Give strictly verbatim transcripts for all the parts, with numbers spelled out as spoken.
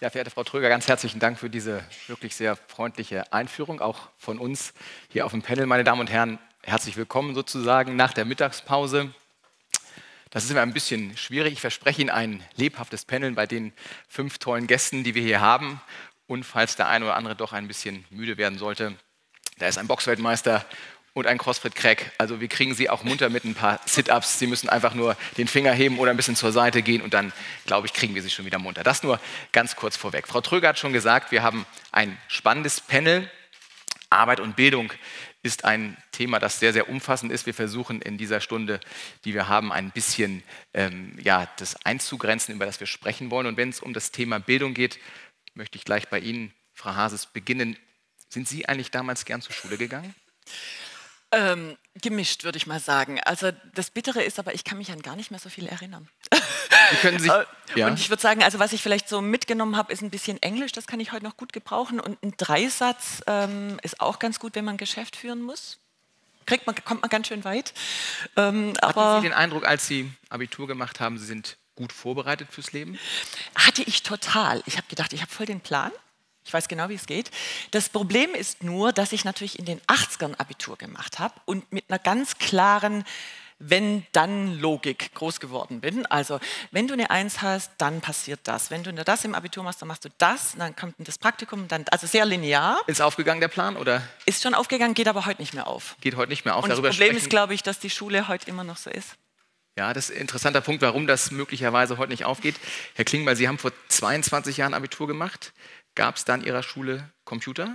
Ja, verehrte Frau Tröger, ganz herzlichen Dank für diese wirklich sehr freundliche Einführung, auch von uns hier auf dem Panel. Meine Damen und Herren, herzlich willkommen sozusagen nach der Mittagspause. Das ist immer ein bisschen schwierig. Ich verspreche Ihnen ein lebhaftes Panel bei den fünf tollen Gästen, die wir hier haben. Und falls der eine oder andere doch ein bisschen müde werden sollte, da ist ein Boxweltmeister und ein Crossfit-Crack. Also wir kriegen Sie auch munter mit ein paar Sit-Ups. Sie müssen einfach nur den Finger heben oder ein bisschen zur Seite gehen und dann, glaube ich, kriegen wir Sie schon wieder munter. Das nur ganz kurz vorweg. Frau Tröger hat schon gesagt, wir haben ein spannendes Panel. Arbeit und Bildung ist ein Thema, das sehr, sehr umfassend ist. Wir versuchen in dieser Stunde, die wir haben, ein bisschen ähm, ja, das einzugrenzen, über das wir sprechen wollen. Und wenn es um das Thema Bildung geht, möchte ich gleich bei Ihnen, Frau Hases, beginnen. Sind Sie eigentlich damals gern zur Schule gegangen? Ähm, gemischt, würde ich mal sagen. Also das Bittere ist aber, ich kann mich an gar nicht mehr so viel erinnern. Sie können sich, ja. Und ich würde sagen, also was ich vielleicht so mitgenommen habe, ist ein bisschen Englisch, das kann ich heute noch gut gebrauchen. Und ein Dreisatz ähm, ist auch ganz gut, wenn man ein Geschäft führen muss. Kriegt man, kommt man ganz schön weit. Ähm, Hatten aber Sie den Eindruck, als Sie Abitur gemacht haben, Sie sind gut vorbereitet fürs Leben? hatte ich total. Ich habe gedacht, ich habe voll den Plan. Ich weiß genau, wie es geht. Das Problem ist nur, dass ich natürlich in den achtzigern Abitur gemacht habe und mit einer ganz klaren Wenn-Dann-Logik groß geworden bin. Also, wenn du eine Eins hast, dann passiert das. Wenn du nur das im Abitur machst, dann machst du das, dann kommt das Praktikum, dann, also sehr linear. Ist aufgegangen der Plan oder? Ist schon aufgegangen, geht aber heute nicht mehr auf. Geht heute nicht mehr auf. Und das Darüber Problem sprechen. ist, glaube ich, dass die Schule heute immer noch so ist. Ja, das ist ein interessanter Punkt, warum das möglicherweise heute nicht aufgeht. Herr Klingbeil, Sie haben vor zweiundzwanzig Jahren Abitur gemacht. Gab es da in Ihrer Schule Computer?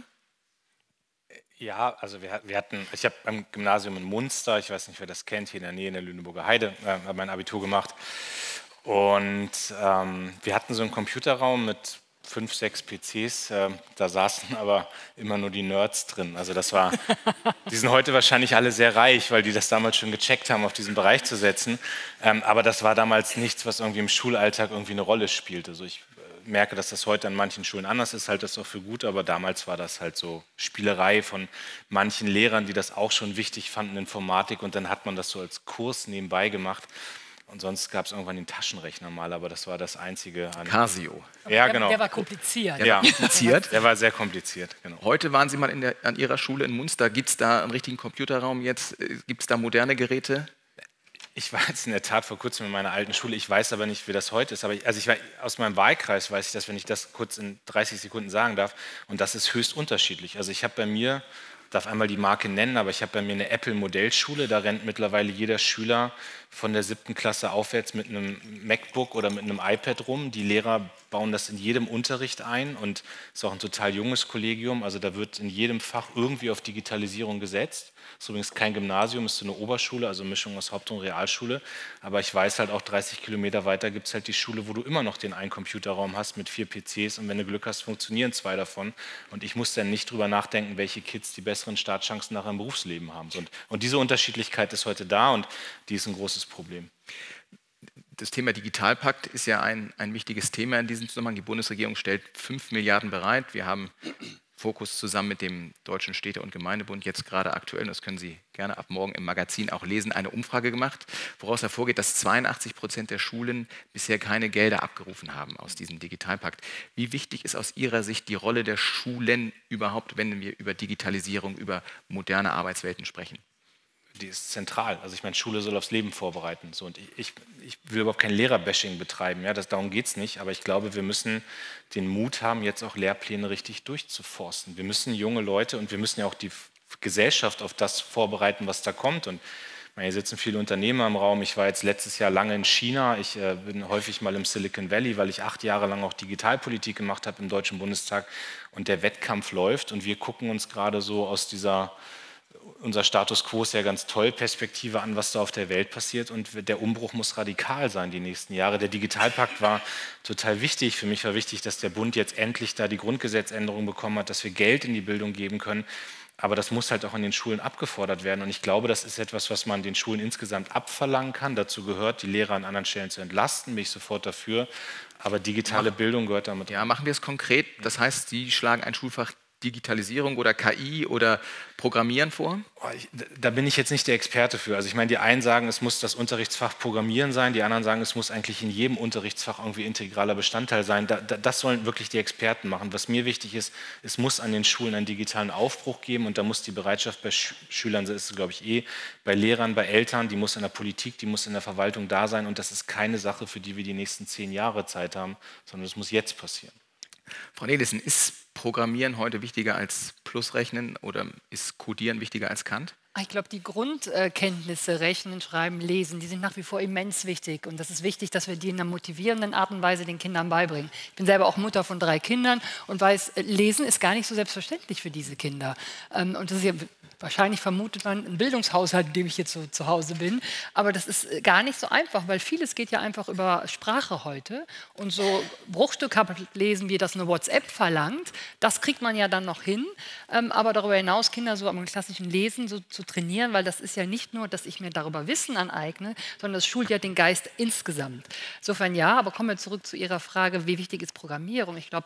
Ja, also wir, wir hatten, ich habe am Gymnasium in Munster, ich weiß nicht, wer das kennt, hier in der Nähe in der Lüneburger Heide, äh, mein Abitur gemacht. Und ähm, wir hatten so einen Computerraum mit fünf, sechs P Cs, äh, da saßen aber immer nur die Nerds drin. Also das war, die sind heute wahrscheinlich alle sehr reich, weil die das damals schon gecheckt haben, auf diesen Bereich zu setzen. Ähm, aber das war damals nichts, was irgendwie im Schulalltag irgendwie eine Rolle spielte. Also ich merke, dass das heute an manchen Schulen anders ist, halte das auch für gut, aber damals war das halt so Spielerei von manchen Lehrern, die das auch schon wichtig fanden, Informatik, und dann hat man das so als Kurs nebenbei gemacht. Und sonst gab es irgendwann den Taschenrechner mal, aber das war das Einzige an... Casio. Ja, der, genau. Der war kompliziert. Der ja. war kompliziert. Der war sehr kompliziert, genau. Heute waren Sie mal in der, an Ihrer Schule in Munster. Gibt es da einen richtigen Computerraum jetzt? Gibt es da moderne Geräte? Ich war jetzt in der Tat vor kurzem in meiner alten Schule, ich weiß aber nicht, wie das heute ist, aber ich, also ich war, aus meinem Wahlkreis weiß ich das, wenn ich das kurz in dreißig Sekunden sagen darf, und das ist höchst unterschiedlich. Also ich habe bei mir, darf einmal die Marke nennen, aber ich habe bei mir eine Apple-Modellschule, da rennt mittlerweile jeder Schüler von der siebten Klasse aufwärts mit einem MacBook oder mit einem iPad rum. Die Lehrer bauen das in jedem Unterricht ein und es ist auch ein total junges Kollegium, also da wird in jedem Fach irgendwie auf Digitalisierung gesetzt. Das ist übrigens kein Gymnasium, ist so eine Oberschule, also Mischung aus Haupt- und Realschule. Aber ich weiß halt auch, dreißig Kilometer weiter gibt es halt die Schule, wo du immer noch den einen Computerraum hast mit vier P Cs und wenn du Glück hast, funktionieren zwei davon. Und ich muss dann nicht drüber nachdenken, welche Kids die besseren Startchancen nachher im Berufsleben haben. Und, und diese Unterschiedlichkeit ist heute da und die ist ein großes Problem. Das Thema Digitalpakt ist ja ein, ein wichtiges Thema in diesem Zusammenhang. Die Bundesregierung stellt fünf Milliarden bereit. Wir haben Fokus zusammen mit dem Deutschen Städte- und Gemeindebund jetzt gerade aktuell, das können Sie gerne ab morgen im Magazin auch lesen, eine Umfrage gemacht, woraus hervorgeht, dass zweiundachtzig Prozent der Schulen bisher keine Gelder abgerufen haben aus diesem Digitalpakt. Wie wichtig ist aus Ihrer Sicht die Rolle der Schulen überhaupt, wenn wir über Digitalisierung, über moderne Arbeitswelten sprechen? Die ist zentral. Also ich meine, Schule soll aufs Leben vorbereiten. So, und ich, ich will überhaupt kein Lehrerbashing betreiben, ja, das, darum geht es nicht, aber ich glaube, wir müssen den Mut haben, jetzt auch Lehrpläne richtig durchzuforsten. Wir müssen junge Leute und wir müssen ja auch die Gesellschaft auf das vorbereiten, was da kommt. Und ich meine, hier sitzen viele Unternehmer im Raum. Ich war jetzt letztes Jahr lange in China. Ich äh, bin häufig mal im Silicon Valley, weil ich acht Jahre lang auch Digitalpolitik gemacht habe im Deutschen Bundestag. Und der Wettkampf läuft und wir gucken uns gerade so aus dieser... Unser Status quo ist ja ganz toll, Perspektive an, was da auf der Welt passiert, und der Umbruch muss radikal sein die nächsten Jahre. Der Digitalpakt war total wichtig. Für mich war wichtig, dass der Bund jetzt endlich da die Grundgesetzänderung bekommen hat, dass wir Geld in die Bildung geben können. Aber das muss halt auch an den Schulen abgefordert werden. Und ich glaube, das ist etwas, was man den Schulen insgesamt abverlangen kann. Dazu gehört, die Lehrer an anderen Stellen zu entlasten, bin ich sofort dafür. Aber digitale Bildung gehört damit. Ja, machen wir es konkret. Das heißt, Sie schlagen ein Schulfach Digitalisierung oder K I oder Programmieren vor? Oh, ich, da bin ich jetzt nicht der Experte für. Also ich meine, die einen sagen, es muss das Unterrichtsfach Programmieren sein, die anderen sagen, es muss eigentlich in jedem Unterrichtsfach irgendwie integraler Bestandteil sein. Da, da, das sollen wirklich die Experten machen. Was mir wichtig ist, es muss an den Schulen einen digitalen Aufbruch geben und da muss die Bereitschaft bei Sch Schülern, das ist glaube ich eh, bei Lehrern, bei Eltern, die muss in der Politik, die muss in der Verwaltung da sein und das ist keine Sache, für die wir die nächsten zehn Jahre Zeit haben, sondern es muss jetzt passieren. Frau Nelissen, ist Programmieren heute wichtiger als Plusrechnen oder ist Codieren wichtiger als Kant? Ich glaube, die Grundkenntnisse, Rechnen, Schreiben, Lesen, die sind nach wie vor immens wichtig. Und das ist wichtig, dass wir die in einer motivierenden Art und Weise den Kindern beibringen. Ich bin selber auch Mutter von drei Kindern und weiß, Lesen ist gar nicht so selbstverständlich für diese Kinder. Und das ist ja, wahrscheinlich vermutet man, ein Bildungshaushalt, in dem ich jetzt so zu Hause bin. Aber das ist gar nicht so einfach, weil vieles geht ja einfach über Sprache heute. Und so Bruchstückkapitel lesen, wie das eine WhatsApp verlangt, das kriegt man ja dann noch hin. Aber darüber hinaus Kinder so am klassischen Lesen so zu trainieren, weil das ist ja nicht nur, dass ich mir darüber Wissen aneigne, sondern das schult ja den Geist insgesamt. Insofern ja, aber kommen wir zurück zu Ihrer Frage, wie wichtig ist Programmierung? Ich glaube,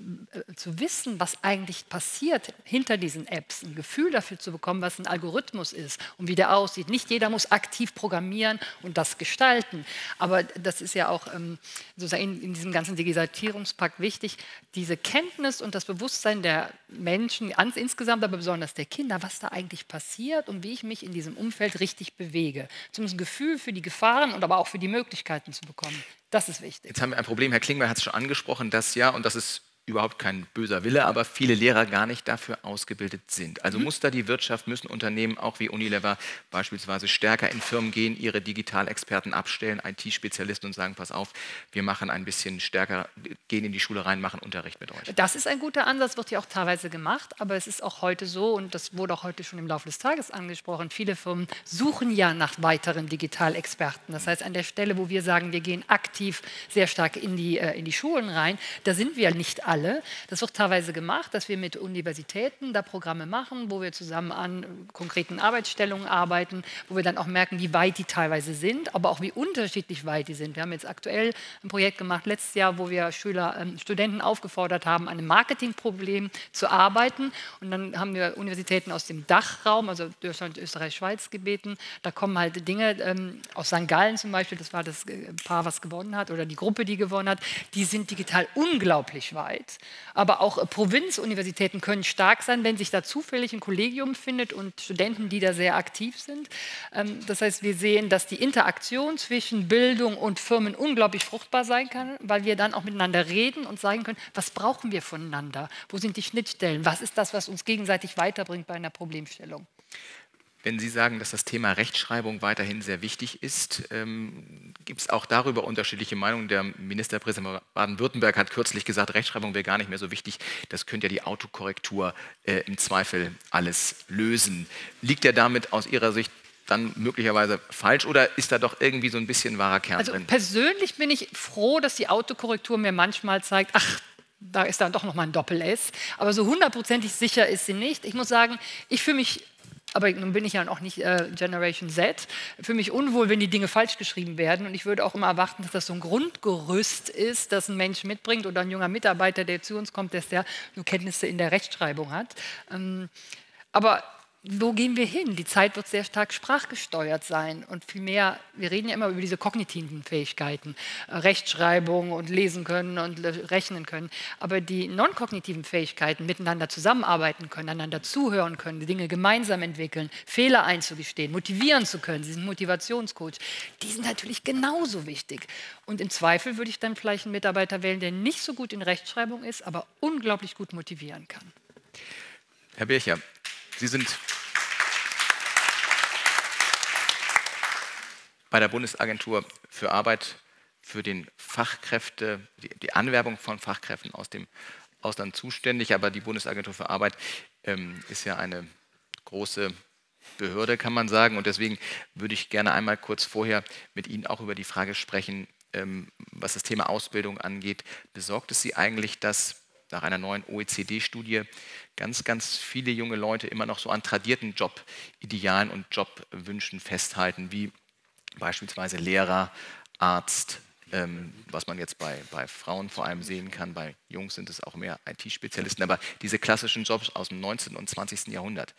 zu wissen, was eigentlich passiert hinter diesen Apps, ein Gefühl dafür zu bekommen, was ein Algorithmus ist und wie der aussieht. Nicht jeder muss aktiv programmieren und das gestalten, aber das ist ja auch ähm, sozusagen in, in diesem ganzen Digitalisierungspakt wichtig, diese Kenntnis und das Bewusstsein der Menschen, ans, insgesamt aber besonders der Kinder, was da eigentlich passiert und wie ich mich in diesem Umfeld richtig bewege. Zumindest ein Gefühl für die Gefahren und aber auch für die Möglichkeiten zu bekommen. Das ist wichtig. Jetzt haben wir ein Problem, Herr Klingbeil hat es schon angesprochen, dass ja, und das ist überhaupt kein böser Wille, aber viele Lehrer gar nicht dafür ausgebildet sind. Also mhm. muss da die Wirtschaft, müssen Unternehmen auch wie Unilever beispielsweise stärker in Firmen gehen, ihre Digitalexperten abstellen, I T-Spezialisten und sagen, pass auf, wir machen ein bisschen stärker, gehen in die Schule rein, machen Unterricht mit euch. Das ist ein guter Ansatz, wird ja auch teilweise gemacht, aber es ist auch heute so, und das wurde auch heute schon im Laufe des Tages angesprochen, viele Firmen suchen ja nach weiteren Digitalexperten. Das heißt, an der Stelle, wo wir sagen, wir gehen aktiv sehr stark in die, äh, in die Schulen rein, da sind wir nicht alle. Das wird teilweise gemacht, dass wir mit Universitäten da Programme machen, wo wir zusammen an konkreten Arbeitsstellungen arbeiten, wo wir dann auch merken, wie weit die teilweise sind, aber auch wie unterschiedlich weit die sind. Wir haben jetzt aktuell ein Projekt gemacht letztes Jahr, wo wir Schüler, ähm, Studenten aufgefordert haben, an einem Marketingproblem zu arbeiten. Und dann haben wir Universitäten aus dem Dachraum, also Deutschland, Österreich, Schweiz gebeten. Da kommen halt Dinge ähm, aus Sankt Gallen zum Beispiel, das war das Paar, was gewonnen hat, oder die Gruppe, die gewonnen hat, die sind digital unglaublich weit. Aber auch äh, Provinzuniversitäten können stark sein, wenn sich da zufällig ein Kollegium findet und Studenten, die da sehr aktiv sind. Ähm, das heißt, wir sehen, dass die Interaktion zwischen Bildung und Firmen unglaublich fruchtbar sein kann, weil wir dann auch miteinander reden und sagen können, was brauchen wir voneinander? Wo sind die Schnittstellen? Was ist das, was uns gegenseitig weiterbringt bei einer Problemstellung? Wenn Sie sagen, dass das Thema Rechtschreibung weiterhin sehr wichtig ist, ähm, gibt es auch darüber unterschiedliche Meinungen. Der Ministerpräsident Baden-Württemberg hat kürzlich gesagt, Rechtschreibung wäre gar nicht mehr so wichtig. Das könnte ja die Autokorrektur äh, im Zweifel alles lösen. Liegt er damit aus Ihrer Sicht dann möglicherweise falsch oder ist da doch irgendwie so ein bisschen wahrer Kern also drin? Persönlich bin ich froh, dass die Autokorrektur mir manchmal zeigt, ach, da ist dann doch noch mal ein Doppel-S. Aber so hundertprozentig sicher ist sie nicht. Ich muss sagen, ich fühle mich, aber nun bin ich ja auch nicht äh, Generation Z, für mich unwohl, wenn die Dinge falsch geschrieben werden. Und ich würde auch immer erwarten, dass das so ein Grundgerüst ist, das ein Mensch mitbringt oder ein junger Mitarbeiter, der zu uns kommt, dass der nur Kenntnisse in der Rechtschreibung hat. Ähm, aber wo gehen wir hin? Die Zeit wird sehr stark sprachgesteuert sein und vielmehr, wir reden ja immer über diese kognitiven Fähigkeiten, äh, Rechtschreibung und lesen können und rechnen können, aber die non-kognitiven Fähigkeiten, miteinander zusammenarbeiten können, einander zuhören können, die Dinge gemeinsam entwickeln, Fehler einzugestehen, motivieren zu können, sie sind Motivationscoach, die sind natürlich genauso wichtig. Und im Zweifel würde ich dann vielleicht einen Mitarbeiter wählen, der nicht so gut in Rechtschreibung ist, aber unglaublich gut motivieren kann. Herr Bircher, Sie sind bei der Bundesagentur für Arbeit für den Fachkräfte, die, die Anwerbung von Fachkräften aus dem Ausland zuständig, aber die Bundesagentur für Arbeit ähm, ist ja eine große Behörde, kann man sagen, und deswegen würde ich gerne einmal kurz vorher mit Ihnen auch über die Frage sprechen, ähm, was das Thema Ausbildung angeht. Besorgt es Sie eigentlich, dass nach einer neuen O E C D-Studie ganz, ganz viele junge Leute immer noch so an tradierten Jobidealen und Jobwünschen festhalten, wie beispielsweise Lehrer, Arzt, ähm, was man jetzt bei, bei Frauen vor allem sehen kann. Bei Jungs sind es auch mehr I T-Spezialisten, aber diese klassischen Jobs aus dem neunzehnten und zwanzigsten Jahrhundert.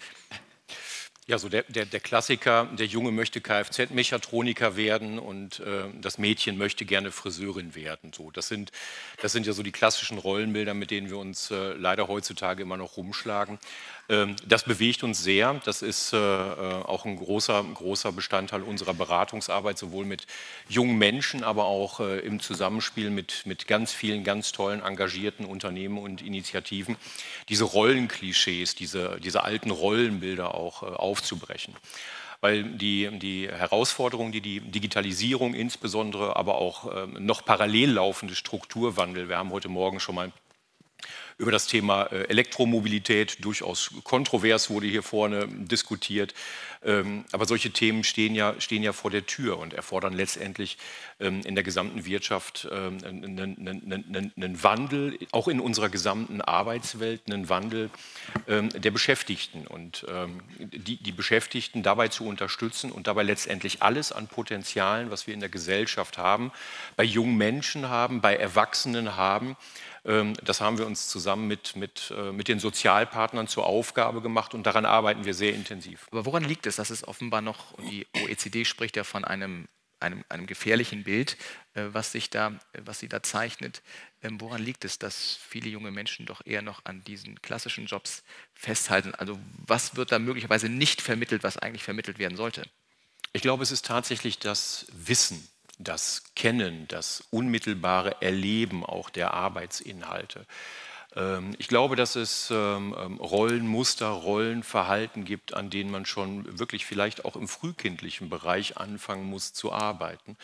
Ja, so der, der, der Klassiker, der Junge möchte Kfz-Mechatroniker werden und äh, das Mädchen möchte gerne Friseurin werden. So, das, sind, das sind ja so die klassischen Rollenbilder, mit denen wir uns äh, leider heutzutage immer noch rumschlagen. Ähm, das bewegt uns sehr. Das ist äh, auch ein großer, großer Bestandteil unserer Beratungsarbeit, sowohl mit jungen Menschen, aber auch äh, im Zusammenspiel mit, mit ganz vielen, ganz tollen, engagierten Unternehmen und Initiativen. Diese Rollenklischees, diese, diese alten Rollenbilder auch äh, aufzubrechen. Weil die, die Herausforderungen, die die Digitalisierung insbesondere, aber auch äh, noch parallel laufende Strukturwandel, wir haben heute Morgen schon mal über das Thema äh, Elektromobilität, durchaus kontrovers wurde hier vorne diskutiert. Ähm, aber solche Themen stehen ja, stehen ja vor der Tür und erfordern letztendlich ähm, in der gesamten Wirtschaft ähm, einen, einen, einen Wandel, auch in unserer gesamten Arbeitswelt, einen Wandel ähm, der Beschäftigten. Und ähm, die, die Beschäftigten dabei zu unterstützen und dabei letztendlich alles an Potenzialen, was wir in der Gesellschaft haben, bei jungen Menschen haben, bei Erwachsenen haben, das haben wir uns zusammen mit, mit, mit den Sozialpartnern zur Aufgabe gemacht und daran arbeiten wir sehr intensiv. Aber woran liegt es, dass es offenbar noch, und die O E C D spricht ja von einem, einem, einem gefährlichen Bild, was, sich da, was sie da zeichnet, woran liegt es, dass viele junge Menschen doch eher noch an diesen klassischen Jobs festhalten? Also was wird da möglicherweise nicht vermittelt, was eigentlich vermittelt werden sollte? Ich glaube, es ist tatsächlich das Wissen, das Kennen, das unmittelbare Erleben auch der Arbeitsinhalte. Ich glaube, dass es Rollenmuster, Rollenverhalten gibt, an denen man schon wirklich vielleicht auch im frühkindlichen Bereich anfangen muss zu arbeiten,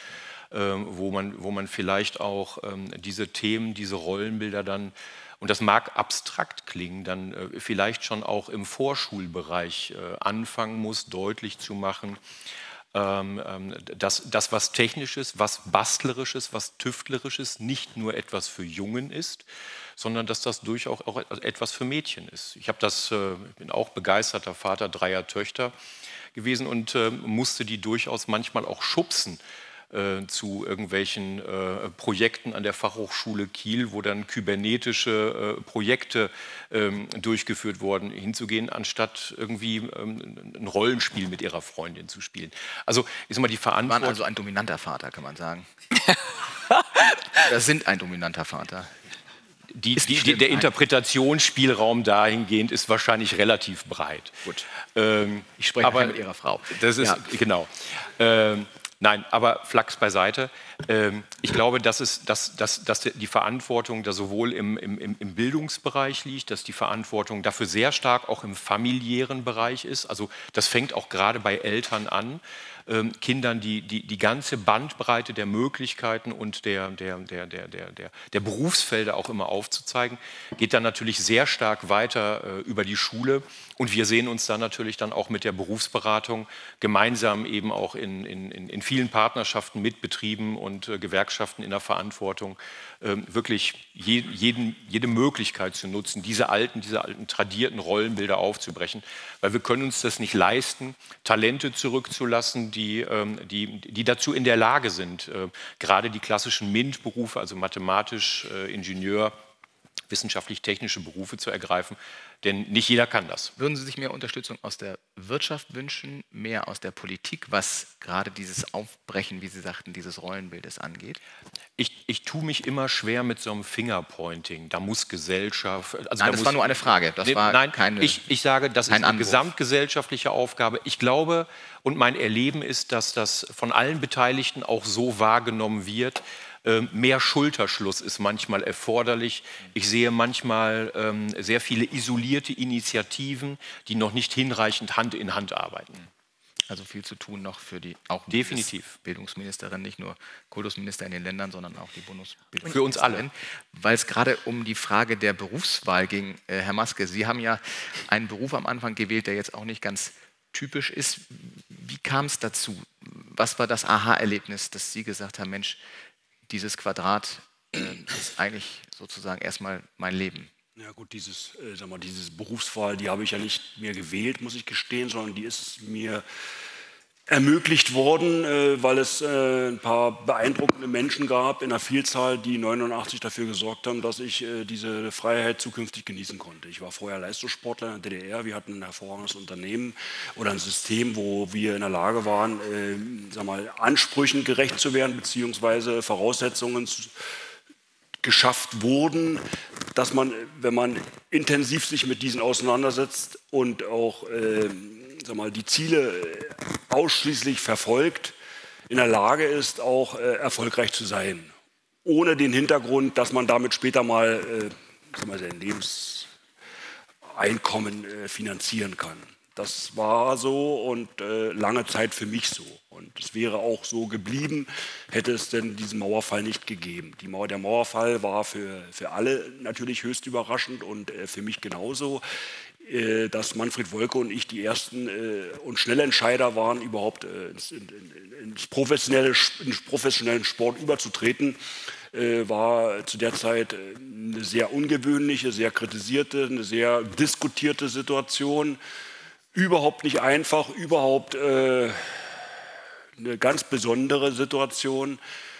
wo man, wo man vielleicht auch diese Themen, diese Rollenbilder dann, und das mag abstrakt klingen, dann vielleicht schon auch im Vorschulbereich anfangen muss, deutlich zu machen, dass das, was Technisches, was Bastlerisches, was Tüftlerisches nicht nur etwas für Jungen ist, sondern dass das durchaus auch etwas für Mädchen ist. Ich habe das, ich bin auch begeisterter Vater dreier Töchter gewesen und musste die durchaus manchmal auch schubsen äh, zu irgendwelchen äh, Projekten an der Fachhochschule Kiel, wo dann kybernetische äh, Projekte ähm, durchgeführt wurden, hinzugehen, anstatt irgendwie ähm, ein Rollenspiel mit ihrer Freundin zu spielen. Also ist immer die Verantwortung. Sie waren also ein dominanter Vater, kann man sagen. Das sind ein dominanter Vater. Die, die, die, der Interpretationsspielraum dahingehend ist wahrscheinlich relativ breit. Gut. Ähm, ich spreche aber mit Ihrer Frau. Das ist, ja. Genau. Ähm, nein, aber Flachs beiseite. Ähm, ich glaube, dass, es, dass, dass, dass die Verantwortung da sowohl im, im, im Bildungsbereich liegt, dass die Verantwortung dafür sehr stark auch im familiären Bereich ist. Also das fängt auch gerade bei Eltern an. Ähm, Kindern die, die, die ganze Bandbreite der Möglichkeiten und der, der, der, der, der, der, der Berufsfelder auch immer aufzuzeigen, geht dann natürlich sehr stark weiter äh, über die Schule. Und wir sehen uns dann natürlich dann auch mit der Berufsberatung gemeinsam eben auch in, in, in vielen Partnerschaften mit Betrieben und äh, Gewerkschaften in der Verantwortung, äh, wirklich je, jeden, jede Möglichkeit zu nutzen, diese alten, diese alten tradierten Rollenbilder aufzubrechen. Weil wir können uns das nicht leisten, Talente zurückzulassen, die Die, die, die dazu in der Lage sind, gerade die klassischen MINT-Berufe, also mathematisch, Ingenieur, wissenschaftlich-technische Berufe zu ergreifen, denn nicht jeder kann das. Würden Sie sich mehr Unterstützung aus der Wirtschaft wünschen, mehr aus der Politik, was gerade dieses Aufbrechen, wie Sie sagten, dieses Rollenbildes angeht? Ich, ich tue mich immer schwer mit so einem Fingerpointing. Da muss Gesellschaft... Also nein, da das muss, war nur eine Frage. Das war nein, keine, ich, ich sage, das ist eine Anwurf. gesamtgesellschaftliche Aufgabe. Ich glaube und mein Erleben ist, dass das von allen Beteiligten auch so wahrgenommen wird. Mehr Schulterschluss ist manchmal erforderlich. Ich sehe manchmal ähm, sehr viele isolierte Initiativen, die noch nicht hinreichend Hand in Hand arbeiten. Also viel zu tun noch für die auch definitiv Bildungsministerin, nicht nur Kultusminister in den Ländern, sondern auch die Bundesbildungsministerin. Für uns alle. Weil es gerade um die Frage der Berufswahl ging, äh, Herr Maske, Sie haben ja einen Beruf am Anfang gewählt, der jetzt auch nicht ganz typisch ist. Wie kam es dazu? Was war das Aha-Erlebnis, dass Sie gesagt haben, Mensch, dieses Quadrat äh, ist eigentlich sozusagen erstmal mein Leben? Ja gut, dieses, äh, sag mal, diese Berufswahl, die habe ich ja nicht mehr gewählt, muss ich gestehen, sondern die ist mir ermöglicht worden, äh, weil es äh, ein paar beeindruckende Menschen gab in der Vielzahl, die neunundachtzig dafür gesorgt haben, dass ich äh, diese Freiheit zukünftig genießen konnte. Ich war vorher Leistungssportler in der D D R, wir hatten ein hervorragendes Unternehmen oder ein System, wo wir in der Lage waren, äh, sag mal, Ansprüchen gerecht zu werden, beziehungsweise Voraussetzungen zu, geschafft wurden, dass man, wenn man intensiv sich mit diesen auseinandersetzt und auch äh, sag mal, die Ziele ausschließlich verfolgt, in der Lage ist, auch äh, erfolgreich zu sein. Ohne den Hintergrund, dass man damit später mal, äh, sag mal sein Lebenseinkommen äh, finanzieren kann. Das war so und äh, lange Zeit für mich so. Und es wäre auch so geblieben, hätte es denn diesen Mauerfall nicht gegeben. Die Mauer, der Mauerfall war für, für alle natürlich höchst überraschend und äh, für mich genauso, äh, dass Manfred Wolke und ich die ersten äh, und schnelle Entscheider waren, überhaupt äh, ins, in, in, ins professionelle, ins professionellen Sport überzutreten. Äh, war zu der Zeit eine sehr ungewöhnliche, sehr kritisierte, eine sehr diskutierte Situation. Überhaupt nicht einfach, überhaupt äh, eine ganz besondere Situation,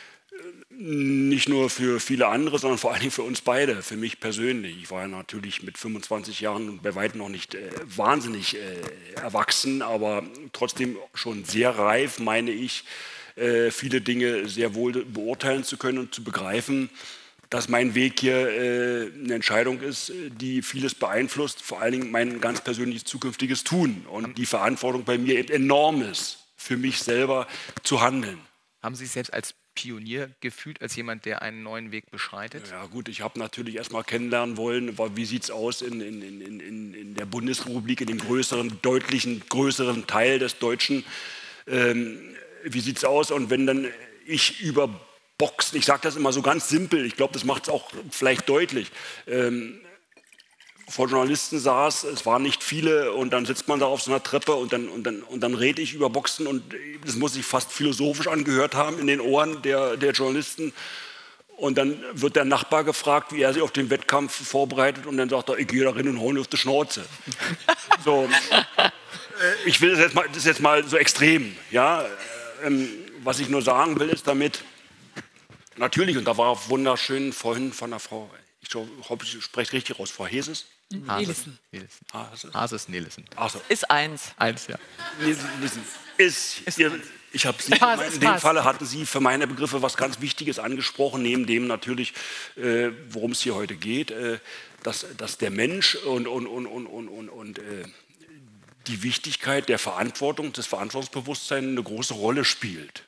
nicht nur für viele andere, sondern vor allem für uns beide, für mich persönlich. Ich war ja natürlich mit fünfundzwanzig Jahren bei weitem noch nicht äh, wahnsinnig äh, erwachsen, aber trotzdem schon sehr reif, meine ich, äh, viele Dinge sehr wohl beurteilen zu können und zu begreifen, dass mein Weg hier äh, eine Entscheidung ist, die vieles beeinflusst, vor allen Dingen mein ganz persönliches zukünftiges Tun und die Verantwortung bei mir eben enorm ist, für mich selber zu handeln. Haben Sie sich selbst als Pionier gefühlt, als jemand, der einen neuen Weg beschreitet? Ja gut, ich habe natürlich erst mal kennenlernen wollen, wie sieht es aus in, in, in, in, in der Bundesrepublik, in dem größeren, deutlichen, größeren Teil des Deutschen. Ähm, wie sieht es aus? Und wenn dann ich über Boxen, ich sage das immer so ganz simpel, ich glaube, das macht es auch vielleicht deutlich, ähm, vor Journalisten saß, es waren nicht viele und dann sitzt man da auf so einer Treppe und dann, und dann, und dann rede ich über Boxen und das muss sich fast philosophisch angehört haben in den Ohren der, der Journalisten. Und dann wird der Nachbar gefragt, wie er sich auf den Wettkampf vorbereitet und dann sagt er, ich gehe da rein und hau ihn auf die Schnauze. So, äh, ich will das jetzt mal, das ist jetzt mal so extrem. Ja? Ähm, was ich nur sagen will, ist damit, natürlich, und da war wunderschön vorhin von der Frau, ich hoffe, ich spreche richtig raus, Frau Heses. Nelissen. Hases Nelissen. So. Ist eins. Eins, ja. Nelissen. Ist, ist ihr, ich habe Sie, in dem Falle hatten Sie für meine Begriffe was ganz Wichtiges angesprochen, neben dem natürlich, äh, worum es hier heute geht, äh, dass, dass der Mensch und, und, und, und, und, und, und äh, die Wichtigkeit der Verantwortung, des Verantwortungsbewusstseins eine große Rolle spielt.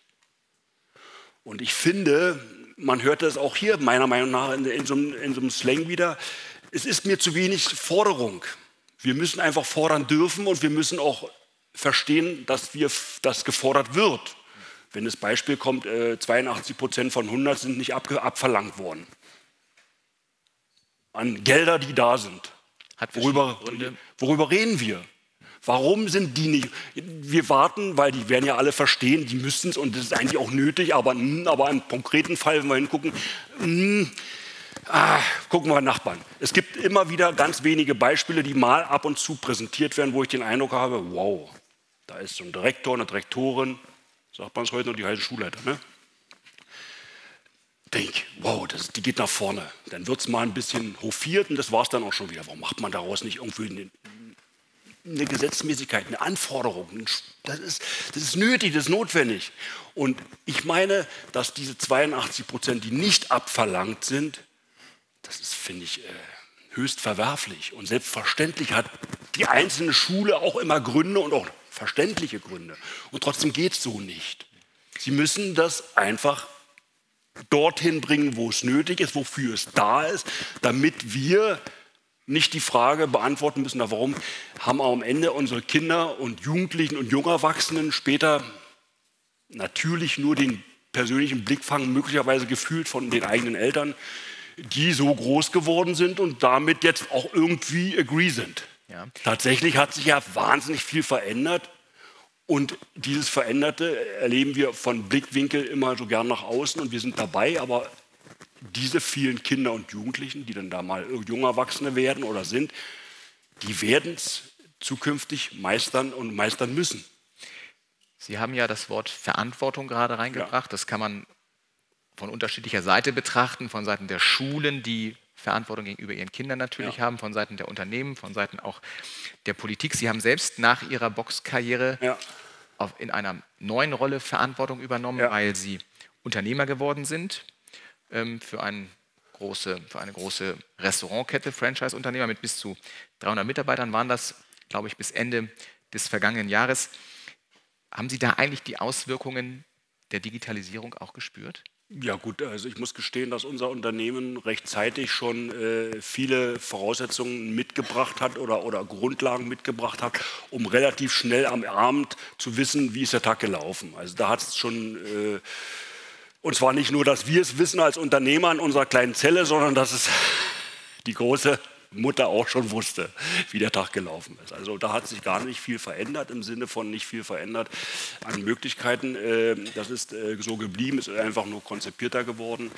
Und ich finde, man hört das auch hier meiner Meinung nach in, in, so, einem, in so einem Slang wieder, es ist mir zu wenig Forderung. Wir müssen einfach fordern dürfen und wir müssen auch verstehen, dass wir, das gefordert wird. Wenn das Beispiel kommt, äh, zweiundachtzig Prozent von hundert sind nicht ab, abverlangt worden. An Gelder, die da sind. Hat worüber, worüber reden wir? Warum sind die nicht? Wir warten, weil die werden ja alle verstehen, die müssen es und das ist eigentlich auch nötig, aber, aber im konkreten Fall, wenn wir hingucken, mh, ah, gucken wir Nachbarn. Es gibt immer wieder ganz wenige Beispiele, die mal ab und zu präsentiert werden, wo ich den Eindruck habe, wow, da ist so ein Direktor, eine Direktorin, sagt man es heute noch, die heißen Schulleiter, ne? Denk, wow, das, die geht nach vorne. Dann wird es mal ein bisschen hofiert und das war es dann auch schon wieder. Warum macht man daraus nicht irgendwie eine, eine Gesetzmäßigkeit, eine Anforderung? Das ist, das ist nötig, das ist notwendig. Und ich meine, dass diese zweiundachtzig Prozent, die nicht abverlangt sind, das ist, finde ich, äh, höchst verwerflich. Und selbstverständlich hat die einzelne Schule auch immer Gründe und auch verständliche Gründe. Und trotzdem geht es so nicht. Sie müssen das einfach dorthin bringen, wo es nötig ist, wofür es da ist, damit wir nicht die Frage beantworten müssen, warum haben am Ende unsere Kinder und Jugendlichen und Jungerwachsenen später natürlich nur den persönlichen Blickfang möglicherweise gefühlt von den eigenen Eltern, die so groß geworden sind und damit jetzt auch irgendwie agree sind. Ja. Tatsächlich hat sich ja wahnsinnig viel verändert. Und dieses Veränderte erleben wir von Blickwinkel immer so gern nach außen und wir sind dabei, aber diese vielen Kinder und Jugendlichen, die dann da mal junge Erwachsene werden oder sind, die werden es zukünftig meistern und meistern müssen. Sie haben ja das Wort Verantwortung gerade reingebracht. Ja. Das kann man von unterschiedlicher Seite betrachten, von Seiten der Schulen, die Verantwortung gegenüber ihren Kindern natürlich ja. haben, von Seiten der Unternehmen, von Seiten auch der Politik. Sie haben selbst nach Ihrer Boxkarriere ja. auf, in einer neuen Rolle Verantwortung übernommen, ja. weil Sie Unternehmer geworden sind ähm, für, ein große, für eine große Restaurantkette, Franchise-Unternehmer mit bis zu dreihundert Mitarbeitern waren das, glaube ich, bis Ende des vergangenen Jahres. Haben Sie da eigentlich die Auswirkungen der Digitalisierung auch gespürt? Ja gut, also ich muss gestehen, dass unser Unternehmen rechtzeitig schon äh, viele Voraussetzungen mitgebracht hat oder, oder Grundlagen mitgebracht hat, um relativ schnell am Abend zu wissen, wie ist der Tag gelaufen. Also da hat es schon, äh, und zwar nicht nur, dass wir es wissen als Unternehmer in unserer kleinen Zelle, sondern dass es die große Mutter auch schon wusste, wie der Tag gelaufen ist. Also da hat sich gar nicht viel verändert, im Sinne von nicht viel verändert an Möglichkeiten. Das ist so geblieben, ist einfach nur konzipierter geworden.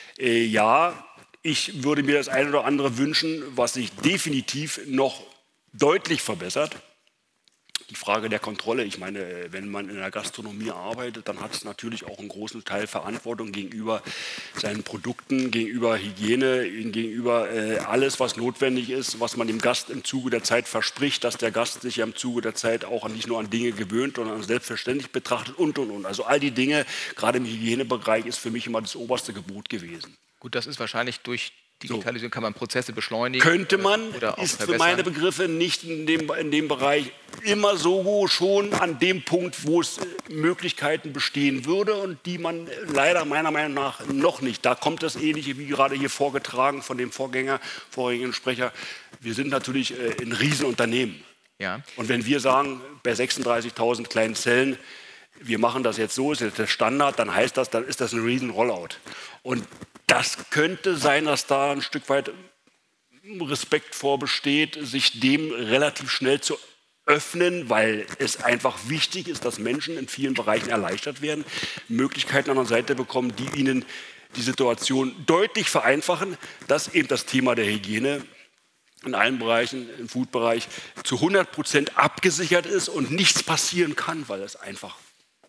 Ja, ich würde mir das eine oder andere wünschen, was sich definitiv noch deutlich verbessert. Die Frage der Kontrolle, ich meine, wenn man in der Gastronomie arbeitet, dann hat es natürlich auch einen großen Teil Verantwortung gegenüber seinen Produkten, gegenüber Hygiene, gegenüber äh, alles, was notwendig ist, was man dem Gast im Zuge der Zeit verspricht, dass der Gast sich ja im Zuge der Zeit auch nicht nur an Dinge gewöhnt, sondern selbstverständlich betrachtet und, und, und. Also all die Dinge, gerade im Hygienebereich, ist für mich immer das oberste Gebot gewesen. Gut, das ist wahrscheinlich durch Digitalisierung, so kann man Prozesse beschleunigen. Könnte man, oder auch ist verbessern. Für meine Begriffe nicht in dem, in dem Bereich immer so schon an dem Punkt, wo es Möglichkeiten bestehen würde und die man leider meiner Meinung nach noch nicht. Da kommt das Ähnliche wie gerade hier vorgetragen von dem Vorgänger, vorigen Sprecher. Wir sind natürlich äh, ein Riesenunternehmen. Ja. Und wenn wir sagen, bei sechsunddreißigtausend kleinen Zellen, wir machen das jetzt so, ist jetzt der Standard, dann heißt das, dann ist das ein Riesen-Rollout. Und das könnte sein, dass da ein Stück weit Respekt vorbesteht, sich dem relativ schnell zu öffnen, weil es einfach wichtig ist, dass Menschen in vielen Bereichen erleichtert werden, Möglichkeiten an der Seite bekommen, die ihnen die Situation deutlich vereinfachen, dass eben das Thema der Hygiene in allen Bereichen, im Food-Bereich, zu hundert Prozent abgesichert ist und nichts passieren kann, weil es einfach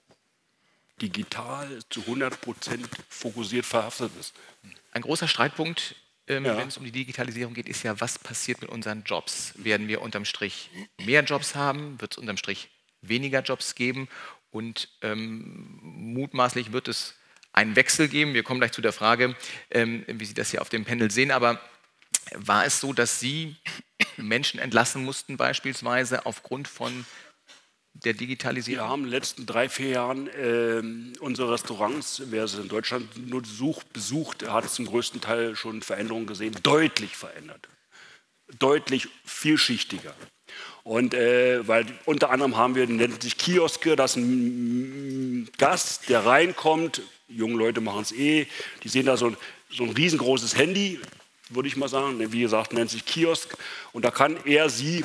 digital zu hundert Prozent fokussiert verhaftet ist. Ein großer Streitpunkt, ähm, ja. wenn es um die Digitalisierung geht, ist ja, was passiert mit unseren Jobs? Werden wir unterm Strich mehr Jobs haben? Wird es unterm Strich weniger Jobs geben? Und ähm, mutmaßlich wird es einen Wechsel geben. Wir kommen gleich zu der Frage, ähm, wie Sie das hier auf dem Panel sehen. Aber war es so, dass Sie Menschen entlassen mussten, beispielsweise aufgrund von der Digitalisierung? Wir haben in den letzten drei, vier Jahren äh, unsere Restaurants, wer es in Deutschland nur besucht, besucht, hat es zum größten Teil schon Veränderungen gesehen, deutlich verändert. Deutlich vielschichtiger. Und äh, weil unter anderem haben wir, nennt sich Kioske, dass ein Gast, der reinkommt, junge Leute machen es eh, die sehen da so ein, so ein riesengroßes Handy, würde ich mal sagen, wie gesagt, nennt sich Kiosk, und da kann er, sie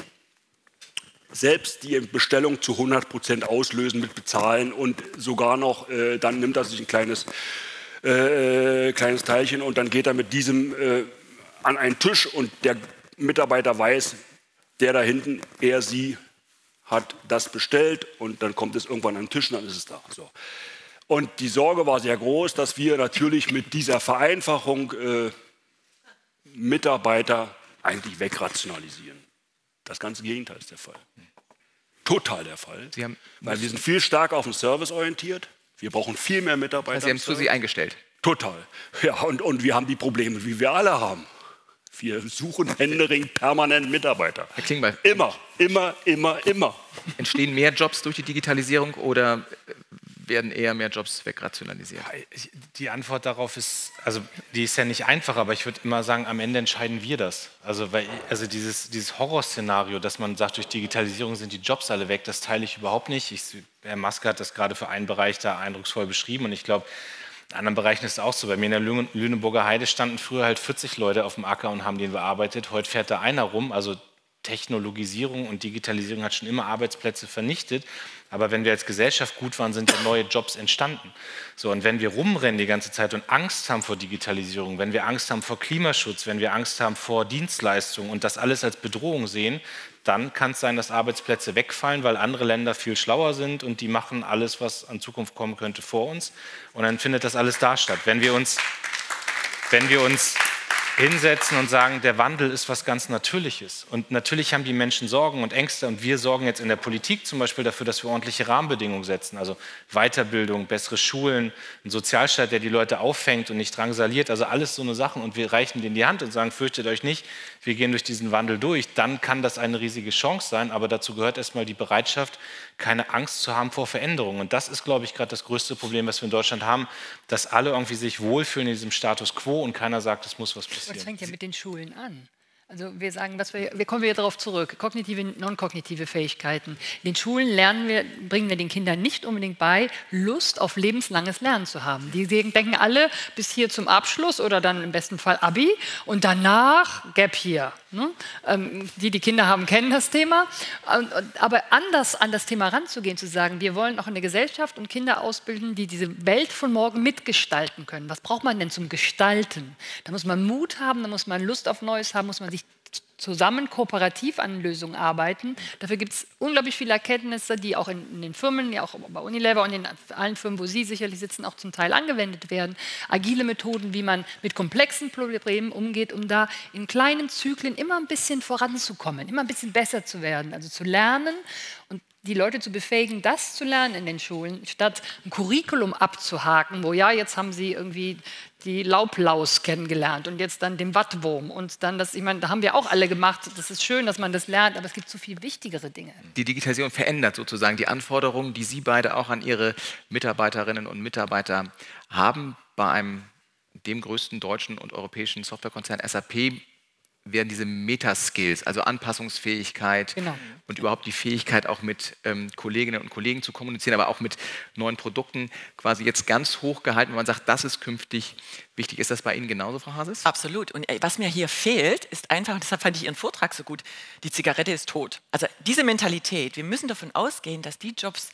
selbst die Bestellung zu hundert Prozent auslösen mit bezahlen und sogar noch, äh, dann nimmt er sich ein kleines, äh, kleines Teilchen und dann geht er mit diesem äh, an einen Tisch und der Mitarbeiter weiß, der da hinten, er, sie hat das bestellt und dann kommt es irgendwann an den Tisch und dann ist es da. So. Und die Sorge war sehr groß, dass wir natürlich mit dieser Vereinfachung äh, Mitarbeiter eigentlich wegrationalisieren. Das ganze Gegenteil ist der Fall. Total der Fall. Sie haben, weil wir sind viel stärker auf den Service orientiert. Wir brauchen viel mehr Mitarbeiter. Sie haben es für Sie eingestellt. Total. Ja, und, und wir haben die Probleme, wie wir alle haben. Wir suchen händeringend permanent Mitarbeiter. Herr Klingbeil. Immer, immer, immer, immer. Entstehen mehr Jobs durch die Digitalisierung oder werden eher mehr Jobs wegrationalisiert? Die Antwort darauf ist, also die ist ja nicht einfach, aber ich würde immer sagen, am Ende entscheiden wir das. Also, weil, also dieses, dieses Horrorszenario, dass man sagt, durch Digitalisierung sind die Jobs alle weg, das teile ich überhaupt nicht. Ich, Herr Maske hat das gerade für einen Bereich da eindrucksvoll beschrieben und ich glaube, in anderen Bereichen ist es auch so. Bei mir in der Lüneburger Heide standen früher halt vierzig Leute auf dem Acker und haben den bearbeitet. Heute fährt da einer rum, also Technologisierung und Digitalisierung hat schon immer Arbeitsplätze vernichtet. Aber wenn wir als Gesellschaft gut waren, sind ja neue Jobs entstanden. So, und wenn wir rumrennen die ganze Zeit und Angst haben vor Digitalisierung, wenn wir Angst haben vor Klimaschutz, wenn wir Angst haben vor Dienstleistungen und das alles als Bedrohung sehen, dann kann es sein, dass Arbeitsplätze wegfallen, weil andere Länder viel schlauer sind und die machen alles, was an Zukunft kommen könnte, vor uns. Und dann findet das alles da statt. Wenn wir uns, wenn wir uns hinsetzen und sagen, der Wandel ist was ganz Natürliches. Und natürlich haben die Menschen Sorgen und Ängste und wir sorgen jetzt in der Politik zum Beispiel dafür, dass wir ordentliche Rahmenbedingungen setzen, also Weiterbildung, bessere Schulen, ein Sozialstaat, der die Leute auffängt und nicht drangsaliert, also alles so eine Sachen und wir reichen denen die Hand und sagen, fürchtet euch nicht, wir gehen durch diesen Wandel durch, dann kann das eine riesige Chance sein, aber dazu gehört erstmal die Bereitschaft, keine Angst zu haben vor Veränderungen. Und das ist, glaube ich, gerade das größte Problem, was wir in Deutschland haben, dass alle irgendwie sich wohlfühlen in diesem Status quo und keiner sagt, es muss was passieren. Das fängt ja mit den Schulen an. Also wir sagen, was wir, wir kommen wieder darauf zurück, kognitive, non-kognitive Fähigkeiten. In den Schulen lernen wir, bringen wir den Kindern nicht unbedingt bei, Lust auf lebenslanges Lernen zu haben. Die denken alle bis hier zum Abschluss oder dann im besten Fall Abi und danach Gap Year. Ne? Ähm, die, die Kinder haben, kennen das Thema. Und, und, aber anders an das Thema ranzugehen, zu sagen, wir wollen auch eine Gesellschaft und Kinder ausbilden, die diese Welt von morgen mitgestalten können. Was braucht man denn zum Gestalten? Da muss man Mut haben, da muss man Lust auf Neues haben, muss man sich zusammen kooperativ an Lösungen arbeiten. Dafür gibt es unglaublich viele Erkenntnisse, die auch in, in den Firmen, ja auch bei Unilever und in allen Firmen, wo Sie sicherlich sitzen, auch zum Teil angewendet werden. Agile Methoden, wie man mit komplexen Problemen umgeht, um da in kleinen Zyklen immer ein bisschen voranzukommen, immer ein bisschen besser zu werden, also zu lernen und die Leute zu befähigen, das zu lernen in den Schulen, statt ein Curriculum abzuhaken, wo ja, jetzt haben sie irgendwie die Laublaus kennengelernt und jetzt dann den Wattwurm und dann das, ich meine, da haben wir auch alle gemacht, das ist schön, dass man das lernt, aber es gibt so viel wichtigere Dinge. Die Digitalisierung verändert sozusagen die Anforderungen, die Sie beide auch an Ihre Mitarbeiterinnen und Mitarbeiter haben. Bei einem, dem größten deutschen und europäischen Softwarekonzern S A P werden diese Metaskills, also Anpassungsfähigkeit Genau. und überhaupt die Fähigkeit, auch mit ähm, Kolleginnen und Kollegen zu kommunizieren, aber auch mit neuen Produkten quasi jetzt ganz hoch gehalten, wo man sagt, das ist künftig wichtig. Ist das bei Ihnen genauso, Frau Hasis? Absolut. Und was mir hier fehlt, ist einfach, und deshalb fand ich Ihren Vortrag so gut, die Zigarette ist tot. Also diese Mentalität, wir müssen davon ausgehen, dass die Jobs,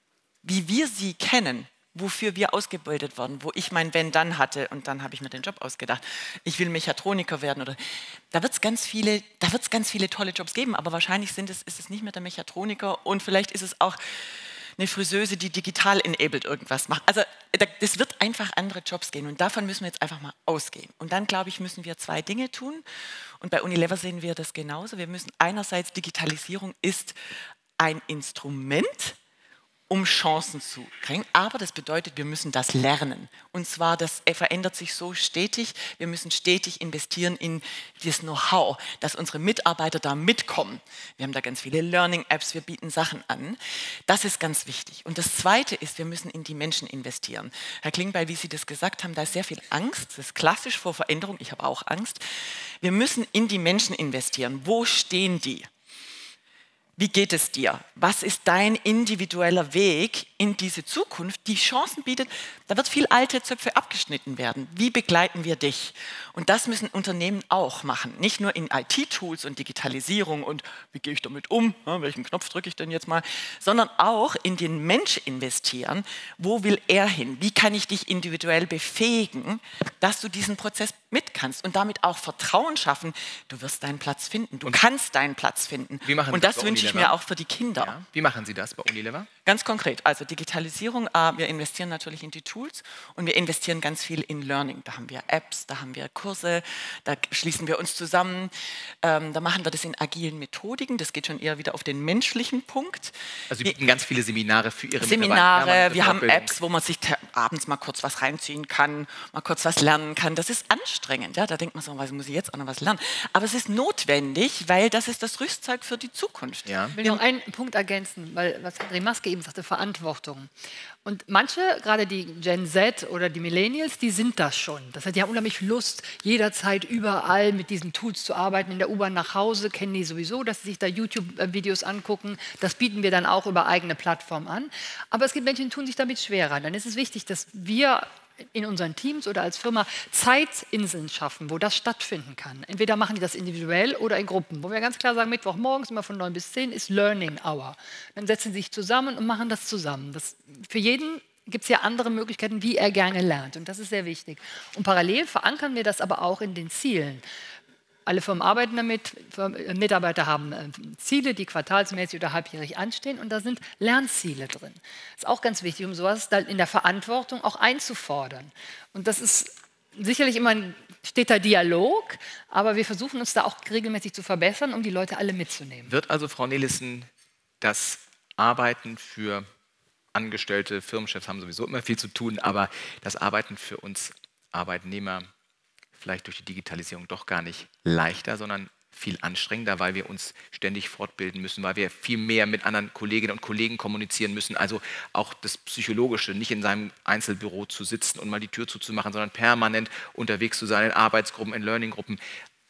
wie wir sie kennen, wofür wir ausgebildet wurden, wo ich mein Wenn-Dann hatte und dann habe ich mir den Job ausgedacht. Ich will Mechatroniker werden oder da wird es ganz viele, da wird es ganz viele tolle Jobs geben, aber wahrscheinlich sind es, ist es nicht mehr der Mechatroniker und vielleicht ist es auch eine Friseuse, die digital enabled irgendwas macht. Also das wird einfach andere Jobs gehen und davon müssen wir jetzt einfach mal ausgehen. Und dann, glaube ich, müssen wir zwei Dinge tun und bei Unilever sehen wir das genauso. Wir müssen einerseits, Digitalisierung ist ein Instrument, um Chancen zu kriegen. Aber das bedeutet, wir müssen das lernen. Und zwar, das verändert sich so stetig. Wir müssen stetig investieren in das Know-how, dass unsere Mitarbeiter da mitkommen. Wir haben da ganz viele Learning-Apps, wir bieten Sachen an. Das ist ganz wichtig. Und das Zweite ist, wir müssen in die Menschen investieren. Herr Klingbeil, wie Sie das gesagt haben, da ist sehr viel Angst. Das ist klassisch vor Veränderung. Ich habe auch Angst. Wir müssen in die Menschen investieren. Wo stehen die? Wie geht es dir? Was ist dein individueller Weg in diese Zukunft, die Chancen bietet? Da wird viel alte Zöpfe abgeschnitten werden. Wie begleiten wir dich? Und das müssen Unternehmen auch machen. Nicht nur in I T-Tools und Digitalisierung und wie gehe ich damit um? Ja, welchen Knopf drücke ich denn jetzt mal? Sondern auch in den Mensch investieren. Wo will er hin? Wie kann ich dich individuell befähigen, dass du diesen Prozess mit kannst und damit auch Vertrauen schaffen? Du wirst deinen Platz finden. Du und kannst deinen Platz finden. Wie machen und das wünsche ich mir auch für die Kinder. Ja. Wie machen Sie das bei Unilever? Ganz konkret, also Digitalisierung, äh, wir investieren natürlich in die Tools und wir investieren ganz viel in Learning. Da haben wir Apps, da haben wir Kurse, da schließen wir uns zusammen, ähm, da machen wir das in agilen Methodiken, das geht schon eher wieder auf den menschlichen Punkt. Also Sie bieten ganz viele Seminare für Ihre Seminare, Mitarbeiter. wir haben Apps, wo man sich abends mal kurz was reinziehen kann, mal kurz was lernen kann. Das ist anstrengend, ja? Da denkt man so, was muss ich jetzt auch noch was lernen? Aber es ist notwendig, weil das ist das Rüstzeug für die Zukunft. Ja. Ich will noch einen Punkt ergänzen, weil was André Maske eben sagte, Verantwortung. Und manche, gerade die Gen Z oder die Millennials, die sind das schon. Das heißt, die haben unheimlich Lust, jederzeit überall mit diesen Tools zu arbeiten. In der U-Bahn nach Hause kennen die sowieso, dass sie sich da YouTube-Videos angucken. Das bieten wir dann auch über eigene Plattformen an. Aber es gibt Menschen, die tun sich damit schwerer. Dann ist es wichtig, dass wir in unseren Teams oder als Firma Zeitinseln schaffen, wo das stattfinden kann. Entweder machen die das individuell oder in Gruppen, wo wir ganz klar sagen, Mittwochmorgens immer von neun bis zehn ist Learning Hour. Dann setzen sie sich zusammen und machen das zusammen. Das, für jeden gibt es ja andere Möglichkeiten, wie er gerne lernt. Und das ist sehr wichtig. Und parallel verankern wir das aber auch in den Zielen. Alle Firmen arbeiten damit, Mitarbeiter haben Ziele, die quartalsmäßig oder halbjährig anstehen und da sind Lernziele drin. Das ist auch ganz wichtig, um sowas dann in der Verantwortung auch einzufordern. Und das ist sicherlich immer ein steter Dialog, aber wir versuchen uns da auch regelmäßig zu verbessern, um die Leute alle mitzunehmen. Wird also, Frau Nelissen, das Arbeiten für Angestellte, Firmenchefs haben sowieso immer viel zu tun, aber das Arbeiten für uns Arbeitnehmer vielleicht durch die Digitalisierung doch gar nicht leichter, sondern viel anstrengender, weil wir uns ständig fortbilden müssen, weil wir viel mehr mit anderen Kolleginnen und Kollegen kommunizieren müssen. Also auch das Psychologische, nicht in seinem Einzelbüro zu sitzen und mal die Tür zuzumachen, sondern permanent unterwegs zu sein in Arbeitsgruppen, in Learninggruppen.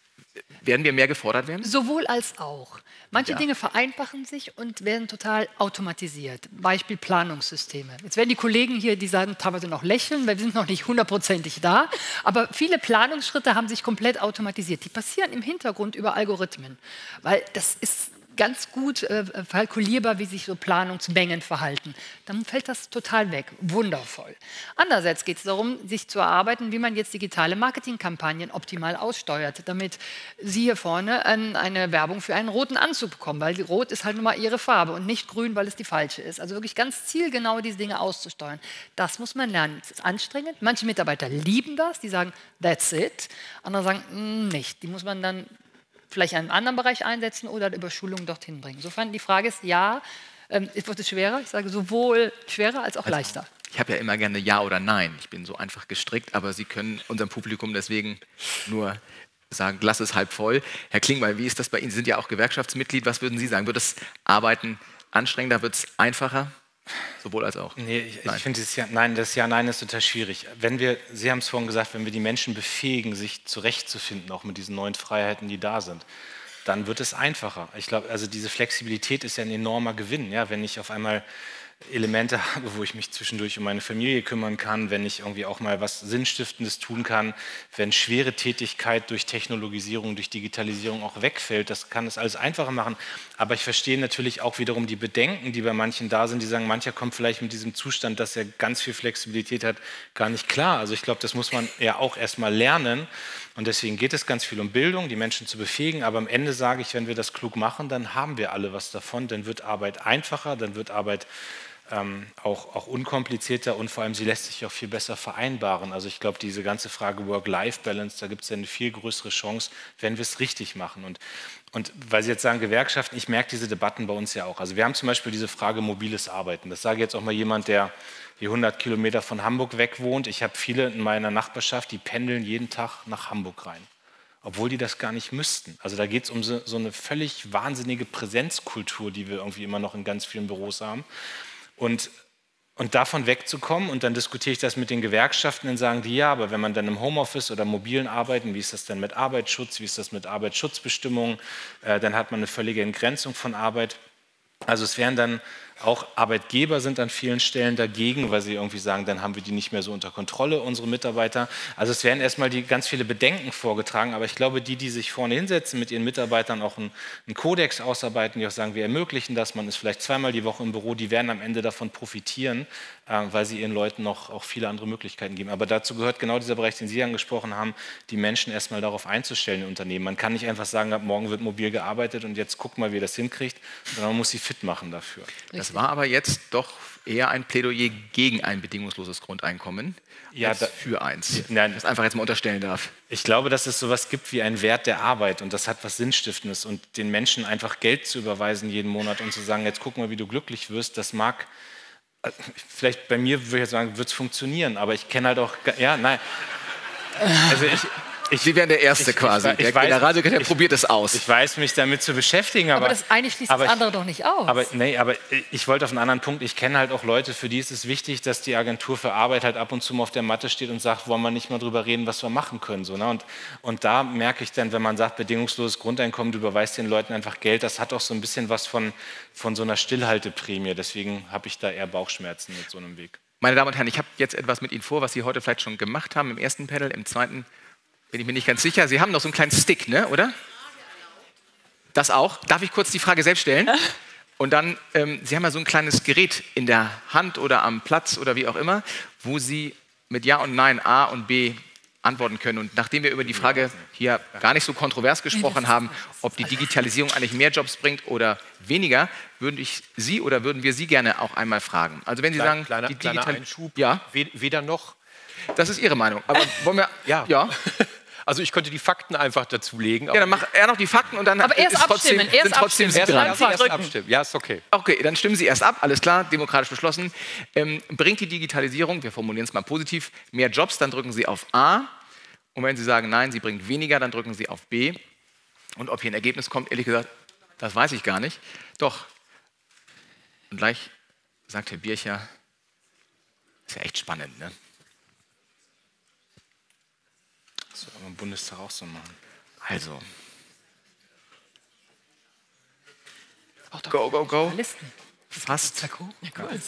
Werden wir mehr gefordert werden? Sowohl als auch. Manche Ja. Dinge vereinfachen sich und werden total automatisiert. Beispiel Planungssysteme. Jetzt werden die Kollegen hier, die sagen teilweise noch lächeln, weil wir sind noch nicht hundertprozentig da. Aber viele Planungsschritte haben sich komplett automatisiert. Die passieren im Hintergrund über Algorithmen. Weil das ist ganz gut äh, kalkulierbar, wie sich so Planungsmengen verhalten. Dann fällt das total weg. Wundervoll. Andererseits geht es darum, sich zu erarbeiten, wie man jetzt digitale Marketingkampagnen optimal aussteuert, damit Sie hier vorne an eine Werbung für einen roten Anzug bekommen, weil Rot ist halt nun mal Ihre Farbe und nicht grün, weil es die falsche ist. Also wirklich ganz zielgenau diese Dinge auszusteuern. Das muss man lernen. Es ist anstrengend. Manche Mitarbeiter lieben das, die sagen, that's it. Andere sagen, mm, nicht. Die muss man dann vielleicht in einem anderen Bereich einsetzen oder über Schulungen dorthin bringen. Insofern die Frage ist, ja, ähm, wird es schwerer? Ich sage sowohl schwerer als auch Also, leichter. Ich habe ja immer gerne Ja oder Nein. Ich bin so einfach gestrickt, aber Sie können unserem Publikum deswegen nur sagen, Glas ist halb voll. Herr Klingbeil, wie ist das bei Ihnen? Sie sind ja auch Gewerkschaftsmitglied. Was würden Sie sagen? Wird das Arbeiten anstrengender? Wird es einfacher? Sowohl als auch. Nee, ich, Nein. ich finde das ja, nein, das Ja, Nein ist total schwierig. Wenn wir, Sie haben es vorhin gesagt, wenn wir die Menschen befähigen, sich zurechtzufinden, auch mit diesen neuen Freiheiten, die da sind, dann wird es einfacher. Ich glaube, also diese Flexibilität ist ja ein enormer Gewinn. Ja? Wenn ich auf einmal Elemente habe, wo ich mich zwischendurch um meine Familie kümmern kann, wenn ich irgendwie auch mal was Sinnstiftendes tun kann, wenn schwere Tätigkeit durch Technologisierung, durch Digitalisierung auch wegfällt, das kann es alles einfacher machen. Aber ich verstehe natürlich auch wiederum die Bedenken, die bei manchen da sind, die sagen, mancher kommt vielleicht mit diesem Zustand, dass er ganz viel Flexibilität hat, gar nicht klar. Also ich glaube, das muss man ja auch erstmal lernen. Und deswegen geht es ganz viel um Bildung, die Menschen zu befähigen. Aber am Ende sage ich, wenn wir das klug machen, dann haben wir alle was davon. Dann wird Arbeit einfacher, dann wird Arbeit ähm, auch, auch unkomplizierter und vor allem sie lässt sich auch viel besser vereinbaren. Also ich glaube, diese ganze Frage Work-Life-Balance, da gibt es ja eine viel größere Chance, wenn wir es richtig machen. Und, und weil Sie jetzt sagen Gewerkschaften, ich merke diese Debatten bei uns ja auch. Also wir haben zum Beispiel diese Frage mobiles Arbeiten. Das sage jetzt auch mal jemand, der hier hundert Kilometer von Hamburg weg wohnt. Ich habe viele in meiner Nachbarschaft, die pendeln jeden Tag nach Hamburg rein, obwohl die das gar nicht müssten. Also da geht es um so, so eine völlig wahnsinnige Präsenzkultur, die wir irgendwie immer noch in ganz vielen Büros haben. Und, und davon wegzukommen, und dann diskutiere ich das mit den Gewerkschaften, dann sagen die, ja, aber wenn man dann im Homeoffice oder mobilen Arbeiten, wie ist das denn mit Arbeitsschutz, wie ist das mit Arbeitsschutzbestimmungen, äh, dann hat man eine völlige Entgrenzung von Arbeit. Also es wären dann auch Arbeitgeber sind an vielen Stellen dagegen, weil sie irgendwie sagen, dann haben wir die nicht mehr so unter Kontrolle, unsere Mitarbeiter. Also es werden erstmal die ganz viele Bedenken vorgetragen, aber ich glaube, die, die sich vorne hinsetzen, mit ihren Mitarbeitern auch einen, einen Kodex ausarbeiten, die auch sagen, wir ermöglichen das, man ist vielleicht zweimal die Woche im Büro, die werden am Ende davon profitieren, äh, weil sie ihren Leuten noch auch viele andere Möglichkeiten geben. Aber dazu gehört genau dieser Bereich, den Sie angesprochen haben, die Menschen erstmal darauf einzustellen in Unternehmen. Man kann nicht einfach sagen, ab morgen wird mobil gearbeitet und jetzt guck mal, wie ihr das hinkriegt, sondern man muss sie fit machen dafür. Das war aber jetzt doch eher ein Plädoyer gegen ein bedingungsloses Grundeinkommen ja, als da, für eins. Nein, das einfach jetzt mal unterstellen darf. Ich glaube, dass es sowas gibt wie einen Wert der Arbeit und das hat was Sinnstiftendes und den Menschen einfach Geld zu überweisen jeden Monat und zu sagen, jetzt guck mal, wie du glücklich wirst, das mag, vielleicht bei mir würde ich jetzt sagen, wird es funktionieren, aber ich kenne halt auch, ja, nein, also ich, Ich, Sie wären der Erste ich, quasi. Ich, ich der weiß, Generalsekretär ich, probiert es aus. Ich weiß, mich damit zu beschäftigen. Aber, aber das eine schließt das andere doch nicht aus. Aber, nee, aber ich wollte auf einen anderen Punkt. Ich kenne halt auch Leute, für die ist es wichtig, dass die Agentur für Arbeit halt ab und zu mal auf der Matte steht und sagt, wollen wir nicht mal drüber reden, was wir machen können. So, ne? und, und da merke ich dann, wenn man sagt, bedingungsloses Grundeinkommen, du überweist den Leuten einfach Geld, das hat auch so ein bisschen was von, von so einer Stillhalteprämie. Deswegen habe ich da eher Bauchschmerzen mit so einem Weg. Meine Damen und Herren, ich habe jetzt etwas mit Ihnen vor, was Sie heute vielleicht schon gemacht haben im ersten Panel. Im zweiten bin ich mir nicht ganz sicher. Sie haben noch so einen kleinen Stick, ne? Oder? Das auch. Darf ich kurz die Frage selbst stellen? Und dann, ähm, Sie haben ja so ein kleines Gerät in der Hand oder am Platz oder wie auch immer, wo Sie mit Ja und Nein, A und B antworten können. Und nachdem wir über die Frage hier gar nicht so kontrovers gesprochen haben, ob die Digitalisierung eigentlich mehr Jobs bringt oder weniger, würde ich Sie oder würden wir Sie gerne auch einmal fragen. Also wenn Sie Kleiner, sagen, kleiner, die kleiner Digital Einschub, ja, weder noch. das ist Ihre Meinung. Aber wollen wir, Ja. ja. Also ich könnte die Fakten einfach dazulegen. Ja, dann macht er noch die Fakten und dann Aber erst ist trotzdem, abstimmen, erst sind trotzdem Sie abstimmen. dran. erst, erst, erst abstimmen. Ja, ist okay. Okay, dann stimmen Sie erst ab, alles klar, demokratisch beschlossen. Ähm, bringt die Digitalisierung, wir formulieren es mal positiv, mehr Jobs, dann drücken Sie auf A. Und wenn Sie sagen, nein, sie bringt weniger, dann drücken Sie auf B. Und ob hier ein Ergebnis kommt, ehrlich gesagt, das weiß ich gar nicht. Doch. Und gleich sagt Herr Bircher, ist ja echt spannend, ne? Das soll aber im Bundestag auch so machen. Also. Go, go, go. Fast. Ja, cool.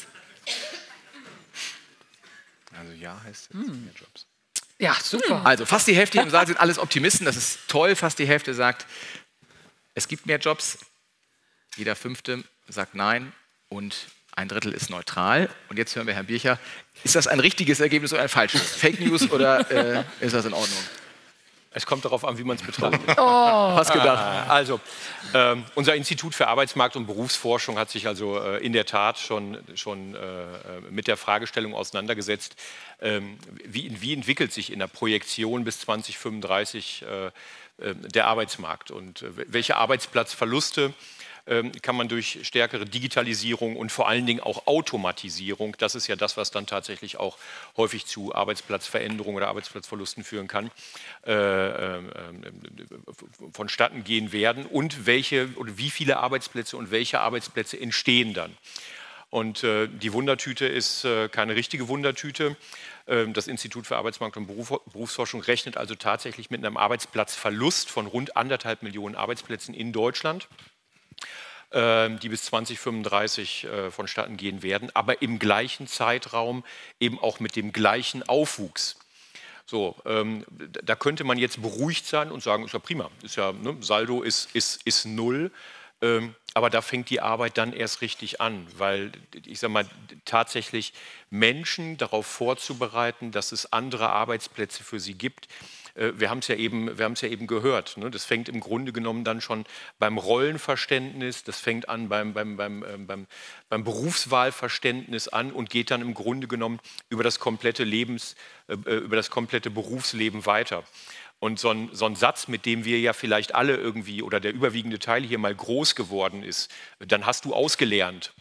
Also ja heißt jetzt Hm. mehr Jobs. Ja, super. Also fast die Hälfte hier im Saal sind alles Optimisten, das ist toll. Fast die Hälfte sagt, es gibt mehr Jobs. Jeder Fünfte sagt nein und ein Drittel ist neutral. Und jetzt hören wir Herrn Bircher. Ist das ein richtiges Ergebnis oder ein falsches? Fake News oder äh, ist das in Ordnung? Es kommt darauf an, wie man es betrachtet. Fast gedacht. Also, ähm, unser Institut für Arbeitsmarkt und Berufsforschung hat sich also äh, in der Tat schon, schon äh, mit der Fragestellung auseinandergesetzt, ähm, wie, wie entwickelt sich in der Projektion bis zwanzig fünfunddreißig äh, äh, der Arbeitsmarkt und äh, welche Arbeitsplatzverluste kann man durch stärkere Digitalisierung und vor allen Dingen auch Automatisierung, das ist ja das, was dann tatsächlich auch häufig zu Arbeitsplatzveränderungen oder Arbeitsplatzverlusten führen kann, äh, äh, vonstatten gehen werden und welche oder wie viele Arbeitsplätze und welche Arbeitsplätze entstehen dann. Und äh, die Wundertüte ist äh, keine richtige Wundertüte. Äh, das Institut für Arbeitsmarkt und Beruf, Berufsforschung rechnet also tatsächlich mit einem Arbeitsplatzverlust von rund anderthalb Millionen Arbeitsplätzen in Deutschland, die bis zwanzig fünfunddreißig äh, vonstatten gehen werden, aber im gleichen Zeitraum eben auch mit dem gleichen Aufwuchs. So, ähm, da könnte man jetzt beruhigt sein und sagen, ist ja prima, ist ja, ne, Saldo ist, ist, ist null, ähm, aber da fängt die Arbeit dann erst richtig an, weil ich sage mal, tatsächlich Menschen darauf vorzubereiten, dass es andere Arbeitsplätze für sie gibt. Wir haben es ja eben, wir haben es ja eben gehört. Ne? Das fängt im Grunde genommen dann schon beim Rollenverständnis, das fängt an beim, beim, beim, äh, beim, beim Berufswahlverständnis an und geht dann im Grunde genommen über das komplette Lebens, äh, über das komplette Berufsleben weiter. Und so ein, so ein Satz, mit dem wir ja vielleicht alle irgendwie oder der überwiegende Teil hier mal groß geworden ist, dann hast du ausgelernt.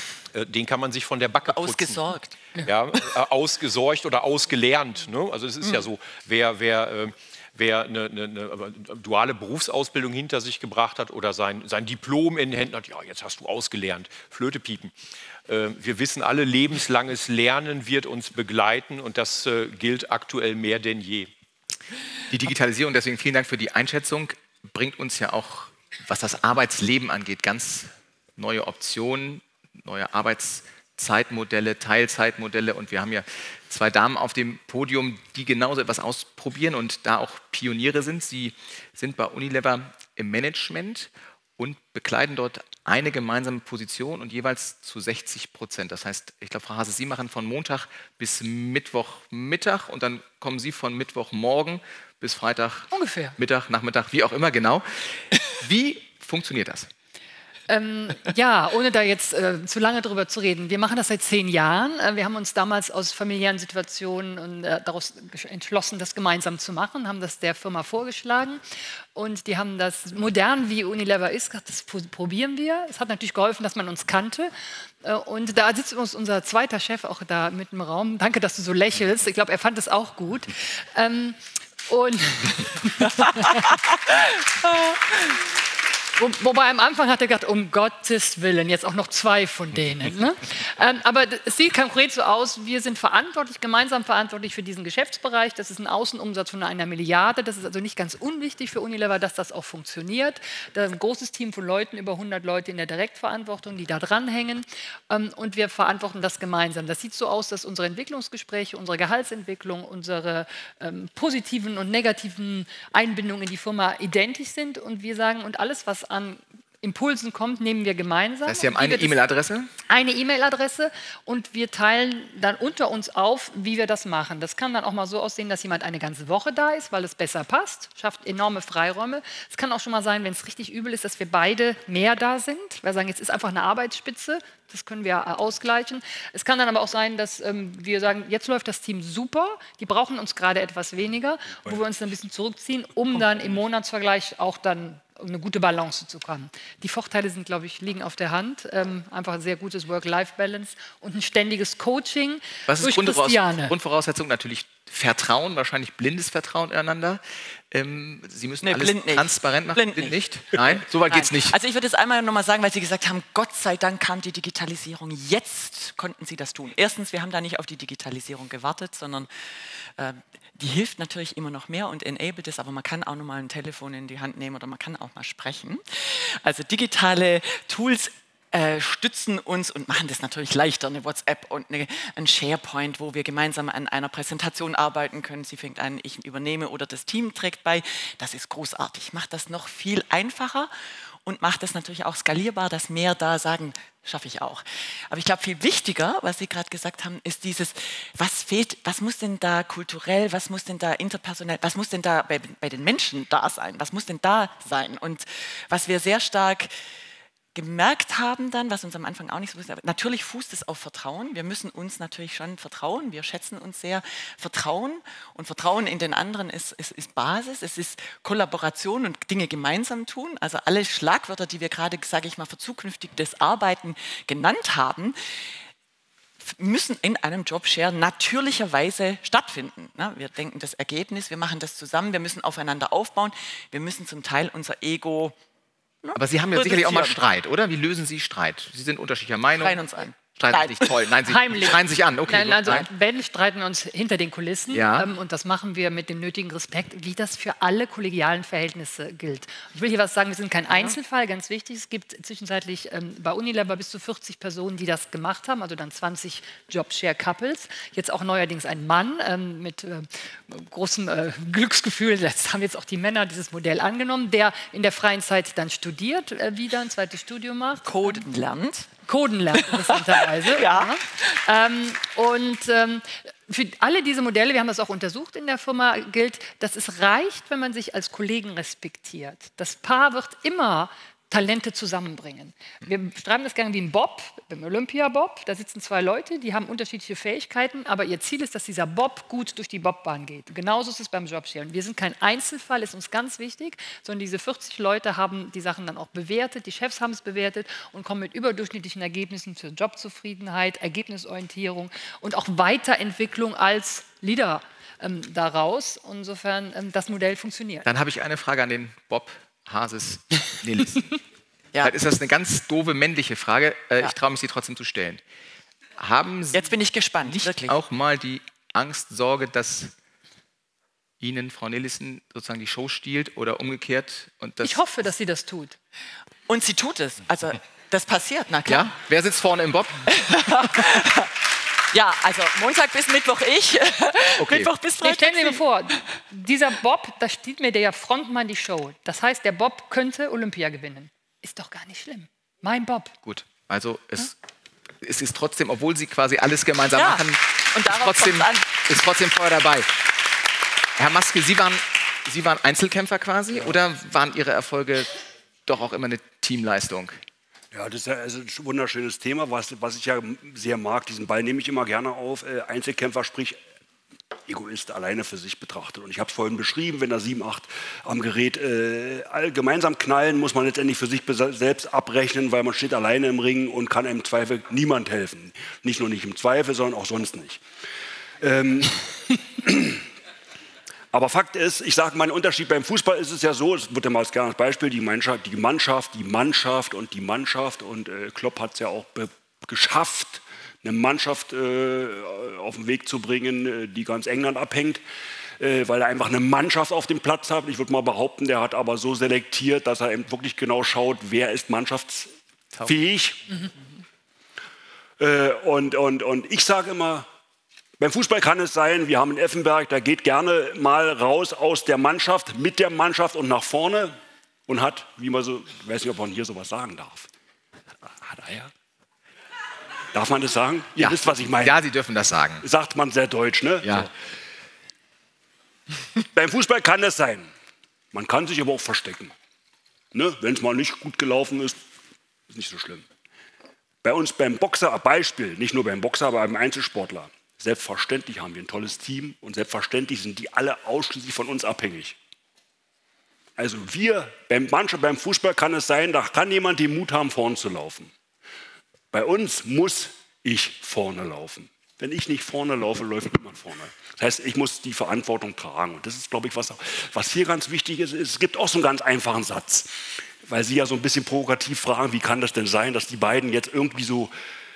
Den kann man sich von der Backe putzen. Ausgesorgt. Ja, äh, ausgesorgt oder ausgelernt. Ne? Also es ist mhm. ja so, wer, wer, äh, wer eine, eine, eine duale Berufsausbildung hinter sich gebracht hat oder sein, sein Diplom in den Händen hat, ja, jetzt hast du ausgelernt, Flöte piepen. Äh, wir wissen alle, lebenslanges Lernen wird uns begleiten und das äh, gilt aktuell mehr denn je. Die Digitalisierung, deswegen vielen Dank für die Einschätzung, bringt uns ja auch, was das Arbeitsleben angeht, ganz neue Optionen, neue Arbeitszeitmodelle, Teilzeitmodelle und wir haben ja zwei Damen auf dem Podium, die genauso etwas ausprobieren und da auch Pioniere sind. Sie sind bei Unilever im Management und bekleiden dort eine gemeinsame Position und jeweils zu sechzig Prozent. Das heißt, ich glaube, Frau Hase, Sie machen von Montag bis Mittwochmittag und dann kommen Sie von Mittwochmorgen bis Freitag ungefähr Mittag, Nachmittag, wie auch immer genau. Wie funktioniert das? Ähm, ja, ohne da jetzt äh, zu lange drüber zu reden. Wir machen das seit zehn Jahren. Äh, wir haben uns damals aus familiären Situationen und, äh, daraus entschlossen, das gemeinsam zu machen, haben das der Firma vorgeschlagen und die haben das modern, wie Unilever ist, gesagt, das probieren wir. Es hat natürlich geholfen, dass man uns kannte äh, und da sitzt uns unser zweiter Chef auch da mit im Raum. Danke, dass du so lächelst. Ich glaube, er fand es auch gut. Ähm, und Wo, wobei am Anfang hat er gedacht, um Gottes Willen, jetzt auch noch zwei von denen. Ne? ähm, aber es sieht konkret so aus, wir sind verantwortlich, gemeinsam verantwortlich für diesen Geschäftsbereich. Das ist ein Außenumsatz von einer Milliarde. Das ist also nicht ganz unwichtig für Unilever, dass das auch funktioniert. Da ist ein großes Team von Leuten, über hundert Leute in der Direktverantwortung, die da dranhängen. Ähm, und wir verantworten das gemeinsam. Das sieht so aus, dass unsere Entwicklungsgespräche, unsere Gehaltsentwicklung, unsere ähm, positiven und negativen Einbindungen in die Firma identisch sind. Und wir sagen, und alles, was an Impulsen kommt, nehmen wir gemeinsam. Das heißt, Sie haben eine E-Mail-Adresse? Eine E-Mail-Adresse und wir teilen dann unter uns auf, wie wir das machen. Das kann dann auch mal so aussehen, dass jemand eine ganze Woche da ist, weil es besser passt, schafft enorme Freiräume. Es kann auch schon mal sein, wenn es richtig übel ist, dass wir beide mehr da sind. Wir sagen, jetzt ist einfach eine Arbeitsspitze. Das können wir äh, ausgleichen. Es kann dann aber auch sein, dass ähm, wir sagen, jetzt läuft das Team super, die brauchen uns gerade etwas weniger, wo wir uns dann ein bisschen zurückziehen, um dann im Monatsvergleich auch dann eine gute Balance zu kommen. Die Vorteile sind, glaube ich, liegen auf der Hand. Ähm, einfach ein sehr gutes Work-Life-Balance und ein ständiges Coaching. Was ist durch Christiane. Grundvoraussetzung? Natürlich Vertrauen, wahrscheinlich blindes Vertrauen ineinander. Ähm, Sie müssen nee, alles transparent machen. Blind blind nicht. nicht? Nein, so weit geht es nicht. Also ich würde es einmal noch mal sagen, weil Sie gesagt haben, Gott sei Dank kam die Digitalisierung. Jetzt konnten Sie das tun. Erstens, wir haben da nicht auf die Digitalisierung gewartet, sondern äh, die hilft natürlich immer noch mehr und enabled es, aber man kann auch noch mal ein Telefon in die Hand nehmen oder man kann auch mal sprechen. Also digitale Tools Äh, stützen uns und machen das natürlich leichter, eine WhatsApp und eine, ein SharePoint, wo wir gemeinsam an einer Präsentation arbeiten können. Sie fängt an, ich übernehme oder das Team trägt bei. Das ist großartig, macht das noch viel einfacher und macht es natürlich auch skalierbar, dass mehr da sagen, schaffe ich auch. Aber ich glaube, viel wichtiger, was Sie gerade gesagt haben, ist dieses, was fehlt, was muss denn da kulturell, was muss denn da interpersonell, was muss denn da bei, bei den Menschen da sein, was muss denn da sein? Und was wir sehr stark gemerkt haben dann, was uns am Anfang auch nicht so wusste, aber natürlich fußt es auf Vertrauen. Wir müssen uns natürlich schon vertrauen. Wir schätzen uns sehr. Vertrauen und Vertrauen in den anderen ist, ist, ist Basis. Es ist Kollaboration und Dinge gemeinsam tun. Also alle Schlagwörter, die wir gerade, sage ich mal, für zukünftiges Arbeiten genannt haben, müssen in einem Jobshare natürlicherweise stattfinden. Wir denken das Ergebnis, wir machen das zusammen, wir müssen aufeinander aufbauen, wir müssen zum Teil unser Ego. Aber Sie haben ja sicherlich auch mal Streit, oder? Wie lösen Sie Streit? Sie sind unterschiedlicher Meinung. Schreien uns an. Streiten sich toll. Nein, Sie Heimlich. schreien sich an. Okay, Nein, also Nein. wenn, streiten wir uns hinter den Kulissen. Ja. Ähm, und das machen wir mit dem nötigen Respekt, wie das für alle kollegialen Verhältnisse gilt. Ich will hier was sagen, wir sind kein Einzelfall, ganz wichtig. Es gibt zwischenzeitlich ähm, bei Unilever bis zu vierzig Personen, die das gemacht haben, also dann zwanzig Job-Share-Couples. Jetzt auch neuerdings ein Mann ähm, mit äh, großem äh, Glücksgefühl. Jetzt haben jetzt auch die Männer dieses Modell angenommen, der in der freien Zeit dann studiert, äh, wieder ein zweites Studium macht. Coden lernt. Coden lernt, interessanterweise. Ja. Ja. Ähm, und ähm, für alle diese Modelle, wir haben das auch untersucht in der Firma, gilt, dass es reicht, wenn man sich als Kollegen respektiert. Das Paar wird immer Talente zusammenbringen. Wir schreiben das gerne wie ein Bob, beim Olympia-Bob. Da sitzen zwei Leute, die haben unterschiedliche Fähigkeiten, aber ihr Ziel ist, dass dieser Bob gut durch die Bobbahn geht. Genauso ist es beim Jobshare. Wir sind kein Einzelfall, ist uns ganz wichtig, sondern diese vierzig Leute haben die Sachen dann auch bewertet, die Chefs haben es bewertet und kommen mit überdurchschnittlichen Ergebnissen für Jobzufriedenheit, Ergebnisorientierung und auch Weiterentwicklung als Leader ähm, daraus. Insofern, ähm, das Modell funktioniert. Dann habe ich eine Frage an den Bob Hases Nelissen. Ja. Vielleicht ist das eine ganz doofe männliche Frage. Äh, Ja. Ich traue mich, sie trotzdem zu stellen. Haben Sie Jetzt bin ich gespannt, nicht wirklich. auch mal die Angst, Sorge, dass Ihnen Frau Nelissen sozusagen die Show stiehlt oder umgekehrt? Und das Ich hoffe, dass sie das tut. Und sie tut es. Also das passiert, na klar. Ja? Wer sitzt vorne im Bob? Ja, also Montag bis Mittwoch ich, Okay. Mittwoch bis Nee, Freitag. stellen Sie mir vor, dieser Bob, da steht mir der Frontmann die Show. Das heißt, der Bob könnte Olympia gewinnen. Ist doch gar nicht schlimm. Mein Bob. Gut, also es, es ist trotzdem, obwohl Sie quasi alles gemeinsam Ja, machen, und ist darauf trotzdem, kommt's an. ist trotzdem Feuer dabei. Herr Maske, Sie waren, Sie waren Einzelkämpfer quasi oder waren Ihre Erfolge doch auch immer eine Teamleistung? Ja, das ist ja also ein wunderschönes Thema, was, was ich ja sehr mag. Diesen Ball nehme ich immer gerne auf. Äh, Einzelkämpfer, sprich Egoist alleine für sich betrachtet. Und ich habe es vorhin beschrieben, wenn da sieben, acht am Gerät äh, all, gemeinsam knallen, muss man letztendlich für sich selbst abrechnen, weil man steht alleine im Ring und kann im Zweifel niemand helfen. Nicht nur nicht im Zweifel, sondern auch sonst nicht. Ähm, Aber Fakt ist, ich sage mal, ein Unterschied beim Fußball ist es ja so, es wird ja mal als gerne als Beispiel, die Mannschaft, die Mannschaft, die Mannschaft und die Mannschaft und äh, Klopp hat es ja auch geschafft, eine Mannschaft äh, auf den Weg zu bringen, äh, die ganz England abhängt, äh, weil er einfach eine Mannschaft auf dem Platz hat. Ich würde mal behaupten, der hat aber so selektiert, dass er eben wirklich genau schaut, wer ist mannschaftsfähig. Mhm. Äh, und, und, und ich sage immer, beim Fußball kann es sein, wir haben in Effenberg, der geht gerne mal raus aus der Mannschaft, mit der Mannschaft und nach vorne und hat, wie man so, ich weiß nicht, ob man hier sowas sagen darf. Hat Eier? Darf man das sagen? Ihr ja. wisst, was ich meine. Ja, Sie dürfen das sagen. Sagt man sehr deutsch, ne? Ja. So. Beim Fußball kann das sein. Man kann sich aber auch verstecken. Ne? Wenn es mal nicht gut gelaufen ist, ist nicht so schlimm. Bei uns beim Boxer, Beispiel, nicht nur beim Boxer, aber beim Einzelsportler. Selbstverständlich haben wir ein tolles Team und selbstverständlich sind die alle ausschließlich von uns abhängig. Also wir, beim, manchmal beim Fußball kann es sein, da kann jemand den Mut haben, vorne zu laufen. Bei uns muss ich vorne laufen. Wenn ich nicht vorne laufe, läuft niemand vorne. Das heißt, ich muss die Verantwortung tragen. Und das ist, glaube ich, was, was hier ganz wichtig ist. Es gibt auch so einen ganz einfachen Satz, weil Sie ja so ein bisschen provokativ fragen, wie kann das denn sein, dass die beiden jetzt irgendwie so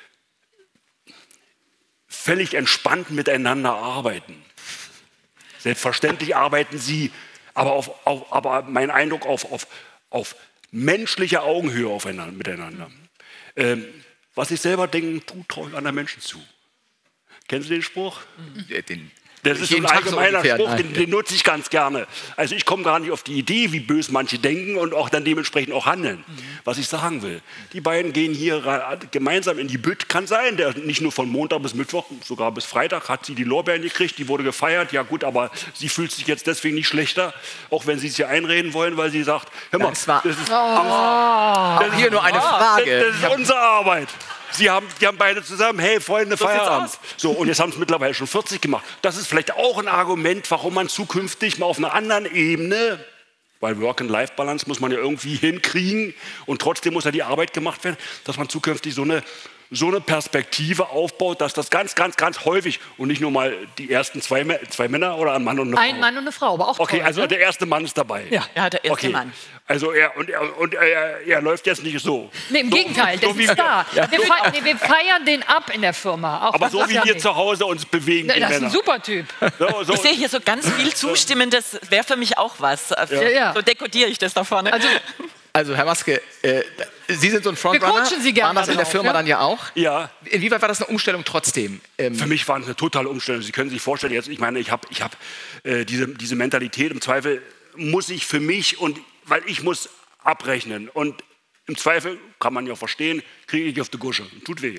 völlig entspannt miteinander arbeiten. Selbstverständlich arbeiten sie, aber, auf, auf, aber mein Eindruck auf, auf, auf menschlicher Augenhöhe aufeinander, miteinander. Ähm, was ich selber denke, tut, traue ich anderen Menschen zu. Kennen Sie den Spruch? Den Das ist so ein allgemeiner so Spruch, den, den nutze ich ganz gerne. Also ich komme gar nicht auf die Idee, wie böse manche denken und auch dann dementsprechend auch handeln. Mhm. Was ich sagen will, die beiden gehen hier gemeinsam in die Bütt. Kann sein, der nicht nur von Montag bis Mittwoch, sogar bis Freitag hat sie die Lorbeeren gekriegt, die wurde gefeiert. Ja gut, aber sie fühlt sich jetzt deswegen nicht schlechter, auch wenn sie es hier einreden wollen, weil sie sagt, hör mal, das war das ist, oh. das ist hier nur eine Frage. Das, das ist unsere Arbeit. Sie haben, die haben beide zusammen, hey Freunde, so Feierabend. So, und jetzt haben es mittlerweile schon vierzig gemacht. Das ist vielleicht auch ein Argument, warum man zukünftig mal auf einer anderen Ebene, weil Work-and-Life-Balance muss man ja irgendwie hinkriegen und trotzdem muss ja die Arbeit gemacht werden, dass man zukünftig so eine, so eine Perspektive aufbaut, dass das ganz, ganz, ganz häufig und nicht nur mal die ersten zwei, zwei Männer oder ein Mann und eine Frau. Ein Mann und eine Frau, aber auch Okay, toll, also ne? der erste Mann ist dabei. Ja, ja der erste okay. Mann. Also er, und, er, und er, er läuft jetzt nicht so. Nee, im so, Gegenteil, der so ist da. Ja. Wir, feiern, nee, wir feiern den ab in der Firma. Auch aber das so ist wie ja wir nicht. zu Hause uns bewegen. Das die ist Männer. ein super Typ. So, so. Ich sehe hier so ganz viel Zustimmendes, wäre für mich auch was. Ja, ja. So dekodiere ich das da vorne. Also, Also Herr Maske, äh, Sie sind so ein Frontrunner. Wir coachen Sie gerne Waren das in der drauf, Firma ja? dann ja auch? Ja. Inwieweit war das eine Umstellung trotzdem? Ähm, Für mich war es eine totale Umstellung. Sie können sich vorstellen, jetzt, ich meine, ich habe ich hab, äh, diese, diese Mentalität, im Zweifel muss ich für mich, und weil ich muss abrechnen. Und im Zweifel, kann man ja verstehen, kriege ich auf die Gusche. Tut weh.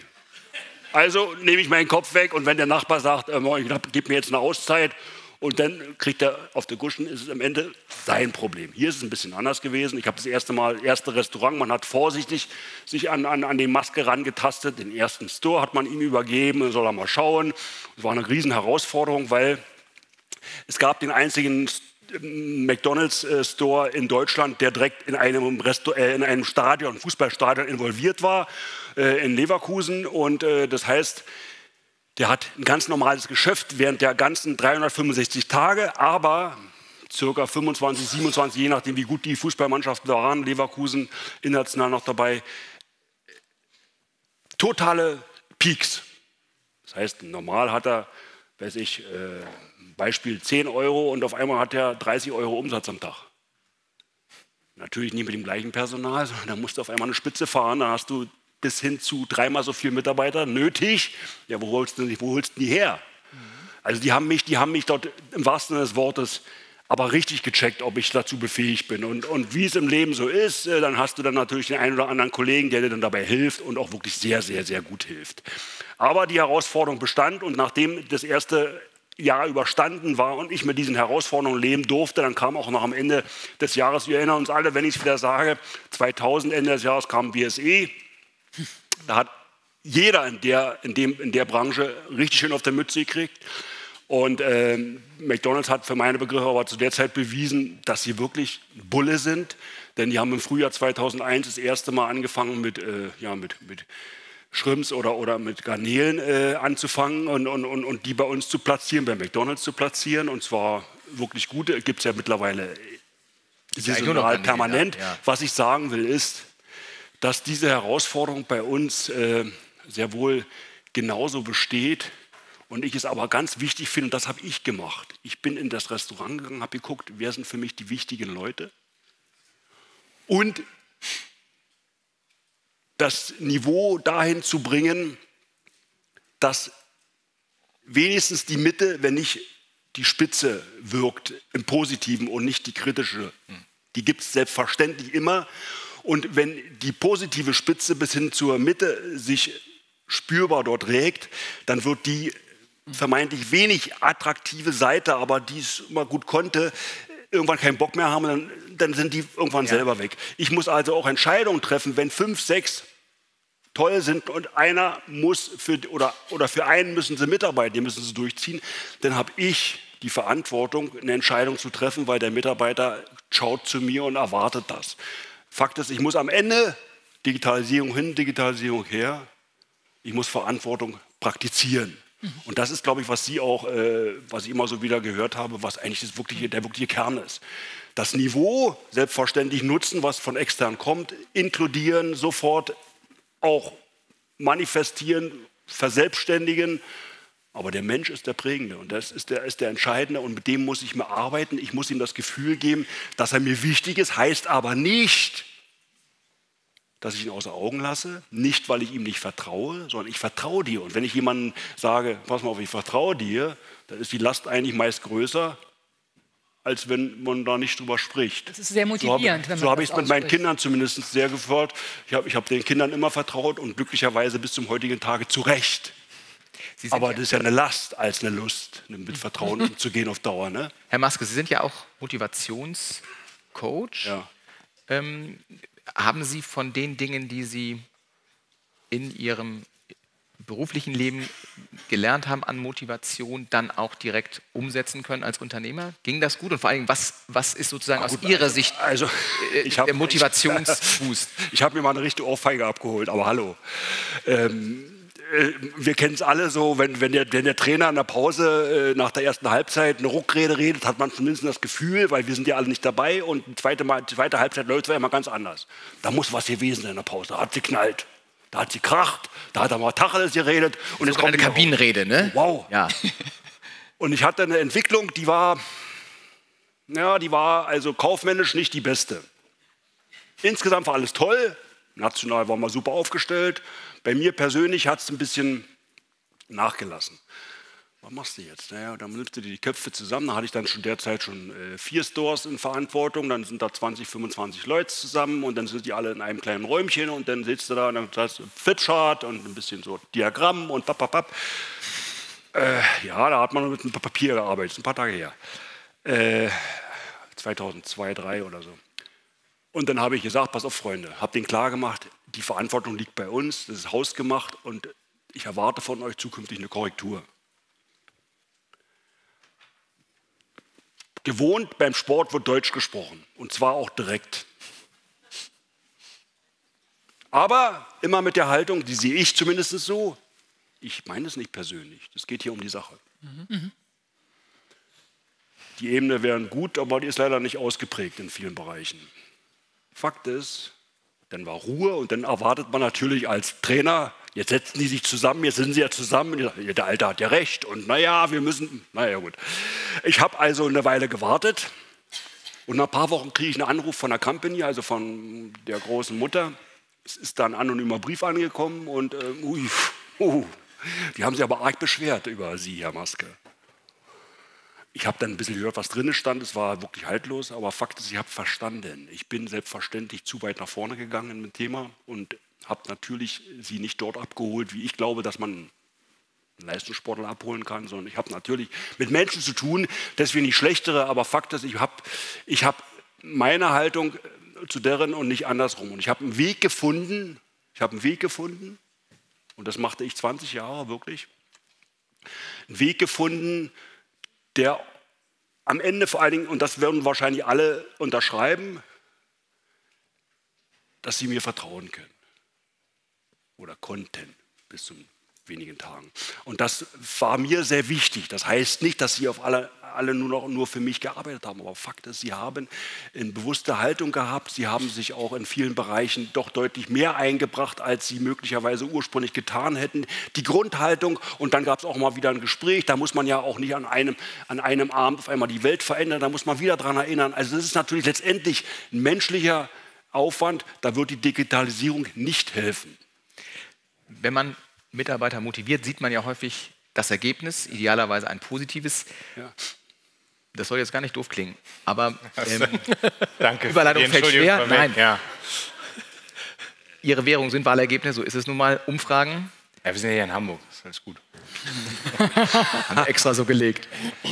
Also nehme ich meinen Kopf weg und wenn der Nachbar sagt, äh, ich gebe mir jetzt eine Auszeit, und dann kriegt er auf der Guschen, ist es am Ende sein Problem. Hier ist es ein bisschen anders gewesen. Ich habe das erste Mal, erste Restaurant, man hat vorsichtig sich an, an, an die Maske rangetastet. Den ersten Store hat man ihm übergeben, soll er mal schauen. Das war eine riesen Herausforderung, weil es gab den einzigen McDonald's-Store in Deutschland, der direkt in einem, Resto äh, in einem Stadion, Fußballstadion involviert war, äh, in Leverkusen. Und äh, das heißt, der hat ein ganz normales Geschäft während der ganzen dreihundertfünfundsechzig Tage, aber circa fünfundzwanzig, siebenundzwanzig, je nachdem wie gut die Fußballmannschaften waren, Leverkusen international noch dabei, totale Peaks. Das heißt, normal hat er, weiß ich, äh, Beispiel zehn Euro und auf einmal hat er dreißig Euro Umsatz am Tag. Natürlich nicht mit dem gleichen Personal, sondern da musst du auf einmal eine Spitze fahren, da hast du bis hin zu dreimal so viele Mitarbeiter nötig. Ja, wo holst du, wo holst du die her? Mhm. Also die haben mich, die haben mich dort im wahrsten Sinne des Wortes aber richtig gecheckt, ob ich dazu befähigt bin. Und, und wie es im Leben so ist, dann hast du dann natürlich den einen oder anderen Kollegen, der dir dann dabei hilft und auch wirklich sehr, sehr, sehr gut hilft. Aber die Herausforderung bestand und nachdem das erste Jahr überstanden war und ich mit diesen Herausforderungen leben durfte, dann kam auch noch am Ende des Jahres, wir erinnern uns alle, wenn ich es wieder sage, zweitausend, Ende des Jahres kam B S E. Da hat jeder in der, in, dem, in der Branche richtig schön auf der Mütze gekriegt. Und äh, McDonald's hat für meine Begriffe aber zu der Zeit bewiesen, dass sie wirklich Bulle sind. Denn die haben im Frühjahr zweitausendeins das erste Mal angefangen mit, äh, ja, mit, mit Shrimps oder, oder mit Garnelen äh, anzufangen und, und, und, und die bei uns zu platzieren, bei McDonald's zu platzieren. Und zwar wirklich gute, gibt es ja mittlerweile saisonal permanent. Ja. Was ich sagen will, ist, dass diese Herausforderung bei uns äh, sehr wohl genauso besteht und ich es aber ganz wichtig finde, und das habe ich gemacht. Ich bin in das Restaurant gegangen, habe geguckt, wer sind für mich die wichtigen Leute und das Niveau dahin zu bringen, dass wenigstens die Mitte, wenn nicht die Spitze wirkt, im Positiven und nicht die kritische. Die gibt es selbstverständlich immer. Und wenn die positive Spitze bis hin zur Mitte sich spürbar dort regt, dann wird die vermeintlich wenig attraktive Seite, aber die es immer gut konnte, irgendwann keinen Bock mehr haben, dann, dann sind die irgendwann ja. selber weg. Ich muss also auch Entscheidungen treffen, wenn fünf, sechs toll sind und einer muss für, oder, oder für einen müssen sie mitarbeiten, die müssen sie durchziehen, dann habe ich die Verantwortung, eine Entscheidung zu treffen, weil der Mitarbeiter schaut zu mir und erwartet das. Fakt ist, ich muss am Ende Digitalisierung hin, Digitalisierung her, ich muss Verantwortung praktizieren. Mhm. Und das ist, glaube ich, was Sie auch, äh, was ich immer so wieder gehört habe, was eigentlich das wirkliche, der wirkliche Kern ist. Das Niveau selbstverständlich nutzen, was von extern kommt, inkludieren, sofort auch manifestieren, verselbstständigen. Aber der Mensch ist der Prägende und das ist der, ist der Entscheidende und mit dem muss ich mir arbeiten. Ich muss ihm das Gefühl geben, dass er mir wichtig ist, heißt aber nicht, dass ich ihn außer Augen lasse, nicht, weil ich ihm nicht vertraue, sondern ich vertraue dir. Und wenn ich jemandem sage, pass mal auf, ich vertraue dir, dann ist die Last eigentlich meist größer, als wenn man da nicht drüber spricht. Das ist sehr motivierend, so wenn man So habe ich es mit meinen ausspricht. Kindern zumindest sehr gefordert. Ich habe ich hab den Kindern immer vertraut und glücklicherweise bis zum heutigen Tage zu Recht. Aber das ist ja eine Last als eine Lust, mit Vertrauen umzugehen auf Dauer. Ne? Herr Maske, Sie sind ja auch Motivationscoach. Ja. Ähm, haben Sie von den Dingen, die Sie in Ihrem beruflichen Leben gelernt haben an Motivation, dann auch direkt umsetzen können als Unternehmer? Ging das gut? Und vor allem, was, was ist sozusagen Ah, aus gut, Ihrer also, Sicht also, ich hab, der Motivationsboost? Ich, ich habe mir mal eine richtige Ohrfeige abgeholt, aber hallo. Ähm, wir kennen es alle so, wenn, wenn, der, wenn der Trainer in der Pause äh, nach der ersten Halbzeit eine Ruckrede redet, hat man zumindest das Gefühl, weil wir sind ja alle nicht dabei und die zweite, die zweite Halbzeit läuft ja immer ganz anders. Da muss was gewesen sein in der Pause, da hat sie knallt, da hat sie kracht, da hat er mal Tacheles geredet. Und jetzt kommt eine Kabinenrede, ne? Wow. Ja. Und ich hatte eine Entwicklung, die war, ja, die war also kaufmännisch nicht die beste. Insgesamt war alles toll, national waren wir super aufgestellt. Bei mir persönlich hat es ein bisschen nachgelassen. Was machst du jetzt? Naja, dann nimmst du dir die Köpfe zusammen. Da hatte ich dann schon derzeit schon äh, vier Stores in Verantwortung. Dann sind da zwanzig, fünfundzwanzig Leute zusammen und dann sind die alle in einem kleinen Räumchen und dann sitzt du da und dann hast du ein Flipchart und ein bisschen so Diagramm und papapap. Äh, ja, da hat man mit einem Papier gearbeitet, ein paar Tage her. Äh, zweitausendzwei, zweitausenddrei oder so. Und dann habe ich gesagt, pass auf Freunde, habe denen klar gemacht, die Verantwortung liegt bei uns, das ist hausgemacht und ich erwarte von euch zukünftig eine Korrektur. Gewohnt, beim Sport wird Deutsch gesprochen und zwar auch direkt. Aber immer mit der Haltung, die sehe ich zumindest so, ich meine es nicht persönlich, es geht hier um die Sache. Mhm. Die Ebene wäre gut, aber die ist leider nicht ausgeprägt in vielen Bereichen. Fakt ist, dann war Ruhe und dann erwartet man natürlich als Trainer, jetzt setzen die sich zusammen, jetzt sind sie ja zusammen, der Alte hat ja recht und naja, wir müssen, naja gut. Ich habe also eine Weile gewartet und nach ein paar Wochen kriege ich einen Anruf von der Company, also von der großen Mutter. Es ist da ein anonymer Brief angekommen und äh, ui, uh, die haben sich aber arg beschwert über Sie, Herr Maske. Ich habe dann ein bisschen gehört, was drin stand. Es war wirklich haltlos, aber Fakt ist, ich habe verstanden. Ich bin selbstverständlich zu weit nach vorne gegangen mit dem Thema und habe natürlich sie nicht dort abgeholt, wie ich glaube, dass man einen Leistungssportler abholen kann, sondern ich habe natürlich mit Menschen zu tun, deswegen nicht schlechtere, aber Fakt ist, ich habe ich hab meine Haltung zu deren und nicht andersrum. Und ich habe einen Weg gefunden, ich habe einen Weg gefunden, und das machte ich zwanzig Jahre wirklich, einen Weg gefunden, der am Ende vor allen Dingen, und das werden wahrscheinlich alle unterschreiben, dass sie mir vertrauen können oder konnten. bis zum wenigen Tagen. Und das war mir sehr wichtig. Das heißt nicht, dass sie auf alle, alle nur noch nur für mich gearbeitet haben, aber Fakt ist, sie haben eine bewusste Haltung gehabt, sie haben sich auch in vielen Bereichen doch deutlich mehr eingebracht, als sie möglicherweise ursprünglich getan hätten. Die Grundhaltung, und dann gab es auch mal wieder ein Gespräch, da muss man ja auch nicht an einem, an einem Abend auf einmal die Welt verändern, da muss man wieder daran erinnern. Also das ist natürlich letztendlich ein menschlicher Aufwand, da wird die Digitalisierung nicht helfen. Wenn man Mitarbeiter motiviert, sieht man ja häufig das Ergebnis, idealerweise ein positives. Ja. Das soll jetzt gar nicht doof klingen, aber ähm, Danke. Überleitung fällt schwer. Nein. Ja. Ihre Währung sind Wahlergebnisse, so ist es nun mal. Umfragen. Ja, wir sind ja hier in Hamburg, das ist alles gut. Haben wir extra so gelegt.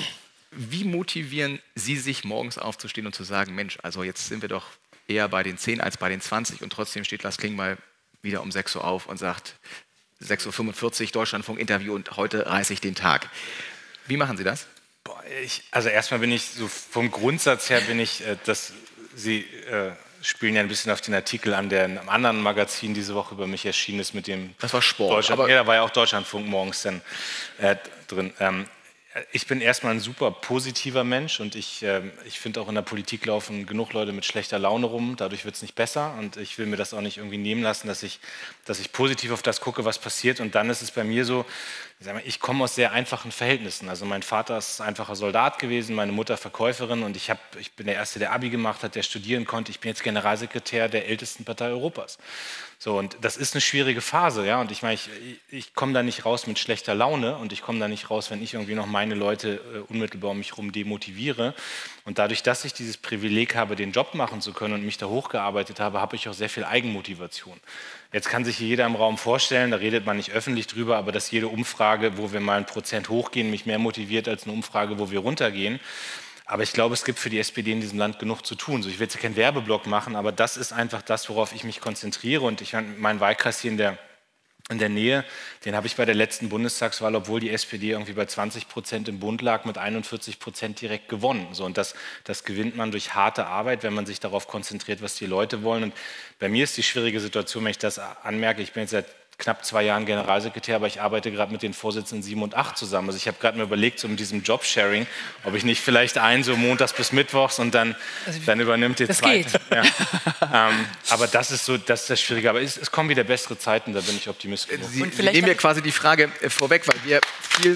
Wie motivieren Sie sich, morgens aufzustehen und zu sagen, Mensch, also jetzt sind wir doch eher bei den zehn als bei den zwanzig und trotzdem steht Lars Klingbeil wieder um sechs Uhr auf und sagt, sechs Uhr fünfundvierzig, Deutschlandfunk-Interview und heute reiße ich den Tag. Wie machen Sie das? Boah, ich, also erstmal bin ich so vom Grundsatz her bin ich, äh, dass Sie äh, spielen ja ein bisschen auf den Artikel an, der in einem anderen Magazin diese Woche über mich erschienen ist mit dem Das war Sport. Deutschland, Aber ja, da war ja auch Deutschlandfunk morgens dann äh, drin. Ähm, Ich bin erstmal ein super positiver Mensch und ich, äh, ich finde auch in der Politik laufen genug Leute mit schlechter Laune rum, dadurch wird es nicht besser und ich will mir das auch nicht irgendwie nehmen lassen, dass ich, dass ich positiv auf das gucke, was passiert und dann ist es bei mir so, ich, sag mal, ich komme aus sehr einfachen Verhältnissen, also mein Vater ist einfacher Soldat gewesen, meine Mutter Verkäuferin und ich, hab, ich bin der Erste, der Abi gemacht hat, der studieren konnte, ich bin jetzt Generalsekretär der ältesten Partei Europas. So, und das ist eine schwierige Phase, ja, und ich meine, ich, ich komme da nicht raus mit schlechter Laune und ich komme da nicht raus, wenn ich irgendwie noch meine Leute äh, unmittelbar um mich herum demotiviere. Und dadurch, dass ich dieses Privileg habe, den Job machen zu können und mich da hochgearbeitet habe, habe ich auch sehr viel Eigenmotivation. Jetzt kann sich jeder im Raum vorstellen, da redet man nicht öffentlich drüber, aber dass jede Umfrage, wo wir mal ein Prozent hochgehen, mich mehr motiviert als eine Umfrage, wo wir runtergehen. Aber ich glaube, es gibt für die S P D in diesem Land genug zu tun. So, ich will jetzt keinen Werbeblock machen, aber das ist einfach das, worauf ich mich konzentriere. Und ich mein Wahlkreis hier in der, in der Nähe, den habe ich bei der letzten Bundestagswahl, obwohl die S P D irgendwie bei zwanzig Prozent im Bund lag, mit einundvierzig Prozent direkt gewonnen. So, und das, das gewinnt man durch harte Arbeit, wenn man sich darauf konzentriert, was die Leute wollen. Und bei mir ist die schwierige Situation, wenn ich das anmerke, ich bin jetzt seit knapp zwei Jahren Generalsekretär, aber ich arbeite gerade mit den Vorsitzenden sieben und acht zusammen. Also ich habe gerade mir überlegt, so mit diesem Jobsharing, ob ich nicht vielleicht einen so montags bis mittwochs und dann, also, dann übernimmt die das zweite. Geht. Ja. ähm, aber das ist so, das ist das Schwierige. Aber es, es kommen wieder bessere Zeiten, da bin ich optimistisch. Sie, und Sie nehmen mir quasi die Frage äh, vorweg, weil wir viel,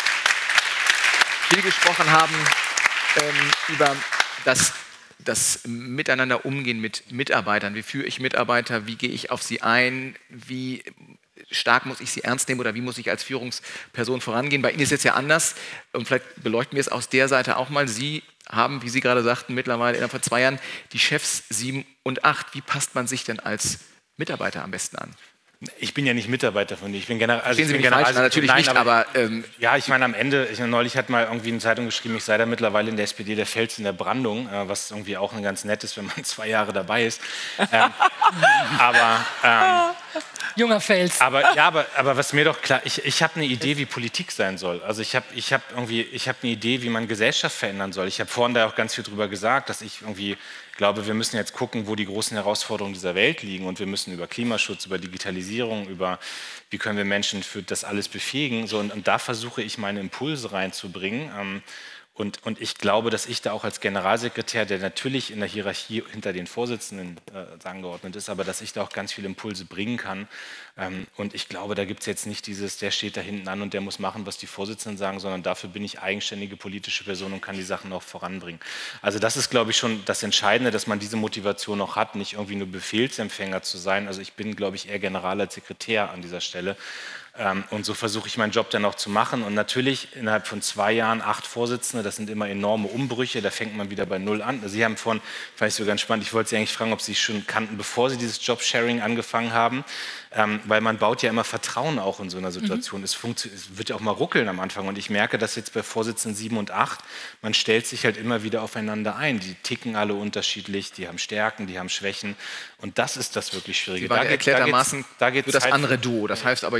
viel gesprochen haben ähm, über das das Miteinander umgehen mit Mitarbeitern. Wie führe ich Mitarbeiter? Wie gehe ich auf sie ein? Wie stark muss ich sie ernst nehmen oder wie muss ich als Führungsperson vorangehen? Bei Ihnen ist es jetzt ja anders und vielleicht beleuchten wir es aus der Seite auch mal. Sie haben, wie Sie gerade sagten, mittlerweile innerhalb von zwei Jahren die Chefs sieben und acht. Wie passt man sich denn als Mitarbeiter am besten an? Ich bin ja nicht Mitarbeiter von dir. Ich bin General. Also Stehen Sie ich bin mich General falsch? Nein, natürlich Nein, nicht, aber... aber ähm, ja, ich meine, am Ende, ich, neulich hat mal irgendwie eine Zeitung geschrieben, ich sei da mittlerweile in der S P D der Fels in der Brandung, äh, was irgendwie auch ein ganz nett ist, wenn man zwei Jahre dabei ist. Ähm, aber... Ähm, Junger Fels. Aber, ja, aber, aber was mir doch klar, ich, ich habe eine Idee, wie Politik sein soll. Also ich habe ich hab irgendwie, ich habe eine Idee, wie man Gesellschaft verändern soll. Ich habe vorhin da auch ganz viel drüber gesagt, dass ich irgendwie glaube, wir müssen jetzt gucken, wo die großen Herausforderungen dieser Welt liegen und wir müssen über Klimaschutz, über Digitalisierung, über wie können wir Menschen für das alles befähigen. So, und, und da versuche ich meine Impulse reinzubringen. Ähm, Und, und ich glaube, dass ich da auch als Generalsekretär, der natürlich in der Hierarchie hinter den Vorsitzenden äh, angeordnet ist, aber dass ich da auch ganz viele Impulse bringen kann. Ähm, und ich glaube, da gibt es jetzt nicht dieses, der steht da hinten an und der muss machen, was die Vorsitzenden sagen, sondern dafür bin ich eigenständige politische Person und kann die Sachen auch voranbringen. Also das ist, glaube ich, schon das Entscheidende, dass man diese Motivation auch hat, nicht irgendwie nur Befehlsempfänger zu sein. Also ich bin, glaube ich, eher General als Sekretär an dieser Stelle. Und so versuche ich meinen Job dann auch zu machen. Und natürlich innerhalb von zwei Jahren acht Vorsitzende, das sind immer enorme Umbrüche, da fängt man wieder bei Null an. Sie haben vorhin, fand ich so ganz spannend, ich wollte Sie eigentlich fragen, ob Sie schon kannten, bevor Sie dieses Jobsharing angefangen haben, ähm, weil man baut ja immer Vertrauen auch in so einer Situation. Mhm. Es, es wird ja auch mal ruckeln am Anfang und ich merke das jetzt bei Vorsitzenden sieben und acht, man stellt sich halt immer wieder aufeinander ein. Die ticken alle unterschiedlich, die haben Stärken, die haben Schwächen und das ist das wirklich Schwierige. Sie waren da erklärtermaßen da geht's, da geht's für das Zeit andere Duo. Das heißt aber jetzt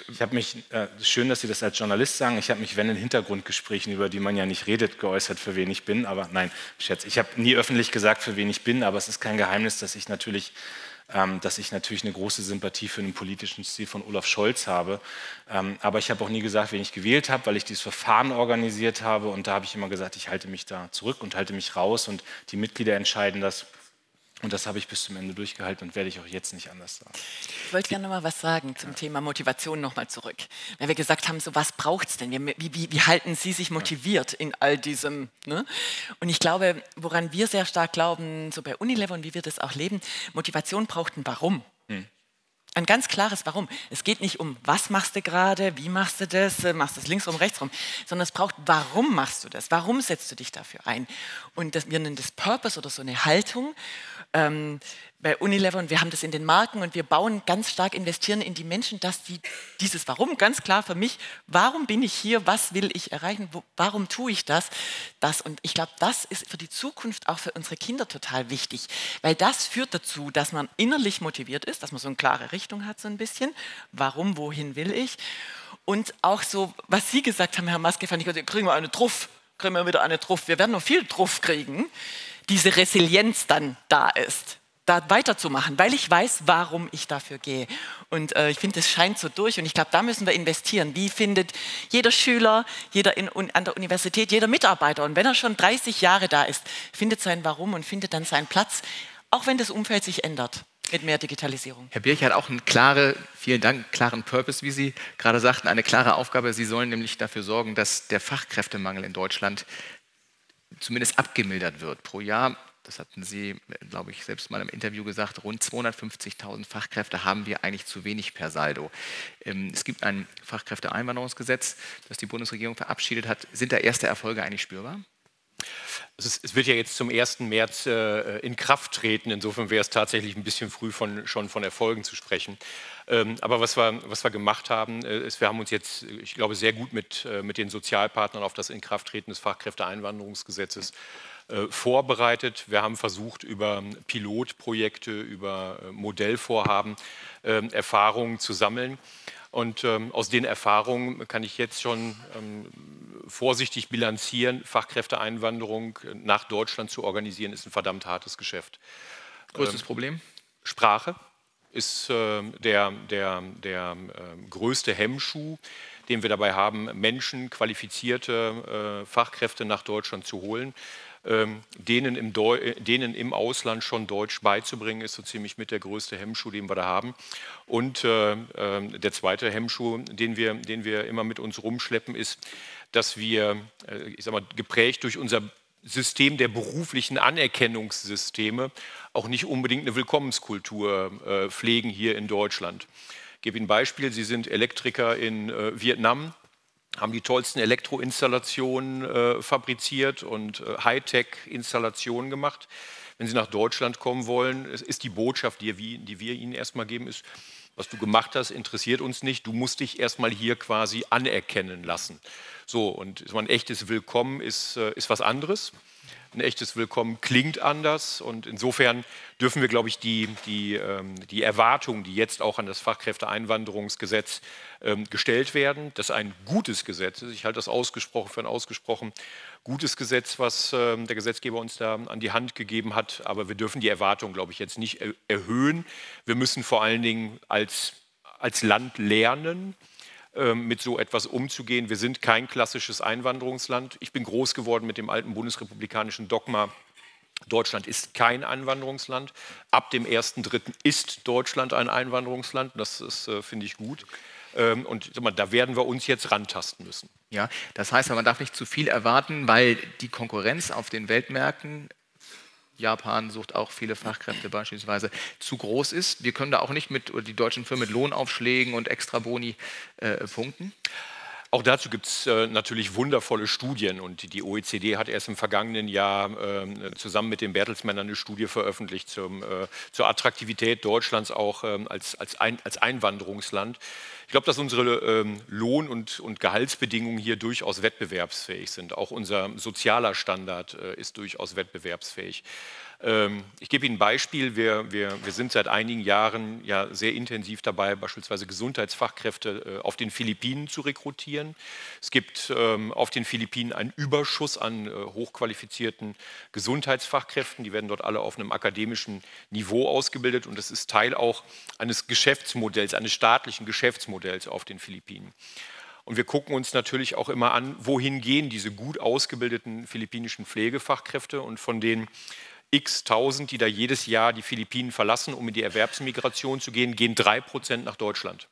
Ich habe mich, äh, schön, dass Sie das als Journalist sagen, ich habe mich, wenn in Hintergrundgesprächen, über die man ja nicht redet, geäußert, für wen ich bin, aber nein, Scherz, ich habe nie öffentlich gesagt, für wen ich bin, aber es ist kein Geheimnis, dass ich natürlich, ähm, dass ich natürlich eine große Sympathie für den politischen Stil von Olaf Scholz habe, ähm, aber ich habe auch nie gesagt, wen ich gewählt habe, weil ich dieses Verfahren organisiert habe und da habe ich immer gesagt, ich halte mich da zurück und halte mich raus und die Mitglieder entscheiden das. Und das habe ich bis zum Ende durchgehalten und werde ich auch jetzt nicht anders sagen. Ich wollte gerne noch mal was sagen zum ja. Thema Motivation noch mal zurück. Weil wir gesagt haben, so was braucht es denn? Wie, wie, wie halten Sie sich motiviert in all diesem? Ne? Und ich glaube, woran wir sehr stark glauben, so bei Unilever und wie wir das auch leben, Motivation braucht ein Warum. Hm. Ein ganz klares Warum. Es geht nicht um, was machst du gerade, wie machst du das, machst du das links rum, rechts rum, sondern es braucht, warum machst du das, warum setzt du dich dafür ein? Und das, wir nennen das Purpose oder so eine Haltung. Ähm, bei Unilever und wir haben das in den Marken und wir bauen ganz stark, investieren in die Menschen, dass die dieses Warum, ganz klar für mich, warum bin ich hier, was will ich erreichen, wo, warum tue ich das, das und ich glaube, das ist für die Zukunft auch für unsere Kinder total wichtig, weil das führt dazu, dass man innerlich motiviert ist, dass man so eine klare Richtung hat so ein bisschen, warum, wohin will ich und auch so, was Sie gesagt haben, Herr Maske, fand ich, kriegen wir eine Truff, kriegen wir wieder eine Truff, wir werden noch viel Truff kriegen, diese Resilienz dann da ist, da weiterzumachen, weil ich weiß, warum ich dafür gehe. Und äh, ich finde, das scheint so durch und ich glaube, da müssen wir investieren. Wie findet jeder Schüler, jeder in, an der Universität, jeder Mitarbeiter und wenn er schon dreißig Jahre da ist, findet sein Warum und findet dann seinen Platz, auch wenn das Umfeld sich ändert mit mehr Digitalisierung. Herr Birch hat auch einen klare, vielen Dank, klaren Purpose, wie Sie gerade sagten, eine klare Aufgabe. Sie sollen nämlich dafür sorgen, dass der Fachkräftemangel in Deutschland zumindest abgemildert wird. Pro Jahr, das hatten Sie, glaube ich, selbst mal im Interview gesagt, rund zweihundertfünfzigtausend Fachkräfte haben wir eigentlich zu wenig per Saldo. Es gibt ein Fachkräfteeinwanderungsgesetz, das die Bundesregierung verabschiedet hat. Sind da erste Erfolge eigentlich spürbar? Es, es wird ja jetzt zum ersten März äh, in Kraft treten. Insofern wäre es tatsächlich ein bisschen früh von, schon von Erfolgen zu sprechen. Ähm, aber was wir, was wir gemacht haben, äh, ist, wir haben uns jetzt, ich glaube, sehr gut mit, äh, mit den Sozialpartnern auf das Inkrafttreten des Fachkräfteeinwanderungsgesetzes äh, vorbereitet. Wir haben versucht, über Pilotprojekte, über äh, Modellvorhaben äh, Erfahrungen zu sammeln. Und ähm, aus den Erfahrungen kann ich jetzt schon ähm, vorsichtig bilanzieren, Fachkräfteeinwanderung nach Deutschland zu organisieren, ist ein verdammt hartes Geschäft. Größtes ähm, Problem? Sprache ist äh, der, der, der äh, größte Hemmschuh, den wir dabei haben, Menschen, qualifizierte äh, Fachkräfte nach Deutschland zu holen. Ähm, denen, im denen im Ausland schon Deutsch beizubringen, ist so ziemlich mit der größte Hemmschuh, den wir da haben. Und äh, äh, der zweite Hemmschuh, den wir, den wir immer mit uns rumschleppen, ist, dass wir, äh, ich sag mal, geprägt durch unser System der beruflichen Anerkennungssysteme auch nicht unbedingt eine Willkommenskultur äh, pflegen hier in Deutschland. Ich gebe Ihnen ein Beispiel, Sie sind Elektriker in äh, Vietnam, haben die tollsten Elektroinstallationen äh, fabriziert und äh, Hightech-Installationen gemacht. Wenn Sie nach Deutschland kommen wollen, ist die Botschaft, die wir, die wir Ihnen erstmal geben, ist, was du gemacht hast, interessiert uns nicht. Du musst dich erstmal hier quasi anerkennen lassen. So, und so ein echtes Willkommen ist, äh, ist was anderes. Ein echtes Willkommen klingt anders und insofern dürfen wir, glaube ich, die, die, ähm, die Erwartungen, die jetzt auch an das Fachkräfteeinwanderungsgesetz ähm, gestellt werden, das ein gutes Gesetz ist. Ich halte das ausgesprochen für ein ausgesprochen gutes Gesetz, was ähm, der Gesetzgeber uns da an die Hand gegeben hat. Aber wir dürfen die Erwartungen, glaube ich, jetzt nicht er erhöhen. Wir müssen vor allen Dingen als, als Land lernen, mit so etwas umzugehen. Wir sind kein klassisches Einwanderungsland. Ich bin groß geworden mit dem alten bundesrepublikanischen Dogma, Deutschland ist kein Einwanderungsland. Ab dem ersten dritten ist Deutschland ein Einwanderungsland. Das ist, äh, finde ich gut. Ähm, und sag mal, da werden wir uns jetzt rantasten müssen. Ja, das heißt, man darf nicht zu viel erwarten, weil die Konkurrenz auf den Weltmärkten, Japan sucht auch viele Fachkräfte beispielsweise, zu groß ist. Wir können da auch nicht mit, oder die deutschen Firmen mit Lohnaufschlägen und Extraboni äh, punkten. Auch dazu gibt es äh, natürlich wundervolle Studien und die O E C D hat erst im vergangenen Jahr äh, zusammen mit den Bertelsmann eine Studie veröffentlicht zum, äh, zur Attraktivität Deutschlands auch äh, als, als, ein, als Einwanderungsland. Ich glaube, dass unsere ähm, Lohn- und, und Gehaltsbedingungen hier durchaus wettbewerbsfähig sind. Auch unser sozialer Standard äh, ist durchaus wettbewerbsfähig. Ähm, ich gebe Ihnen ein Beispiel. Wir, wir, wir sind seit einigen Jahren ja sehr intensiv dabei, beispielsweise Gesundheitsfachkräfte äh, auf den Philippinen zu rekrutieren. Es gibt ähm, auf den Philippinen einen Überschuss an äh, hochqualifizierten Gesundheitsfachkräften. Die werden dort alle auf einem akademischen Niveau ausgebildet und das ist Teil auch eines Geschäftsmodells, eines staatlichen Geschäftsmodells auf den Philippinen. Und wir gucken uns natürlich auch immer an, wohin gehen diese gut ausgebildeten philippinischen Pflegefachkräfte und von den x tausend, die da jedes Jahr die Philippinen verlassen, um in die Erwerbsmigration zu gehen, gehen drei Prozent nach Deutschland.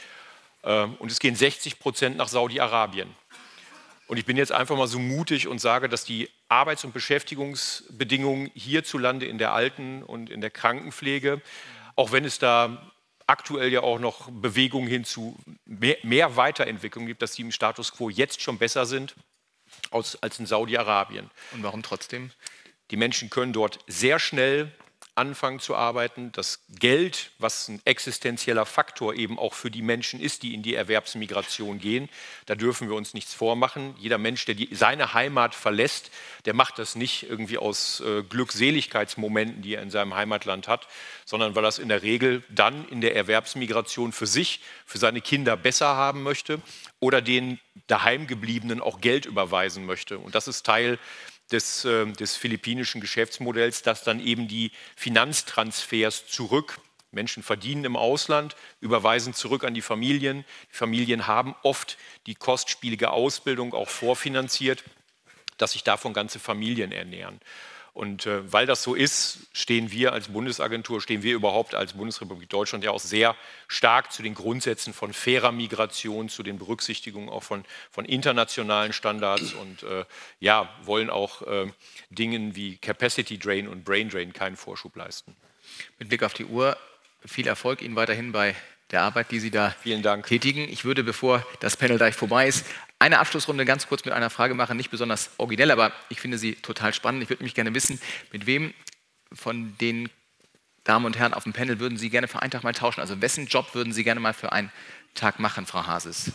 Und es gehen sechzig Prozent nach Saudi-Arabien. Und ich bin jetzt einfach mal so mutig und sage, dass die Arbeits- und Beschäftigungsbedingungen hierzulande in der Alten- und in der Krankenpflege, auch wenn es da aktuell ja auch noch Bewegungen hin zu mehr, mehr Weiterentwicklung gibt, dass die im Status quo jetzt schon besser sind als, als in Saudi-Arabien. Und warum trotzdem? Die Menschen können dort sehr schnell anfangen zu arbeiten. Das Geld, was ein existenzieller Faktor eben auch für die Menschen ist, die in die Erwerbsmigration gehen, da dürfen wir uns nichts vormachen. Jeder Mensch, der die, seine Heimat verlässt, der macht das nicht irgendwie aus äh, Glückseligkeitsmomenten, die er in seinem Heimatland hat, sondern weil er es in der Regel dann in der Erwerbsmigration für sich, für seine Kinder besser haben möchte oder den Daheimgebliebenen auch Geld überweisen möchte. Und das ist Teil Des, äh, des philippinischen Geschäftsmodells, dass dann eben die Finanztransfers zurück, Menschen verdienen im Ausland, überweisen zurück an die Familien. Die Familien haben oft die kostspielige Ausbildung auch vorfinanziert, dass sich davon ganze Familien ernähren. Und äh, weil das so ist, stehen wir als Bundesagentur, stehen wir überhaupt als Bundesrepublik Deutschland ja auch sehr stark zu den Grundsätzen von fairer Migration, zu den Berücksichtigungen auch von, von internationalen Standards und äh, ja, wollen auch äh, Dingen wie Capacity Drain und Brain Drain keinen Vorschub leisten. Mit Blick auf die Uhr, viel Erfolg Ihnen weiterhin bei der Arbeit, die Sie da Vielen Dank. tätigen. Ich würde, bevor das Panel gleich vorbei ist, eine Abschlussrunde ganz kurz mit einer Frage machen, nicht besonders originell, aber ich finde sie total spannend. Ich würde mich gerne wissen, mit wem von den Damen und Herren auf dem Panel würden Sie gerne für einen Tag mal tauschen? Also wessen Job würden Sie gerne mal für einen Tag machen, Frau Hases?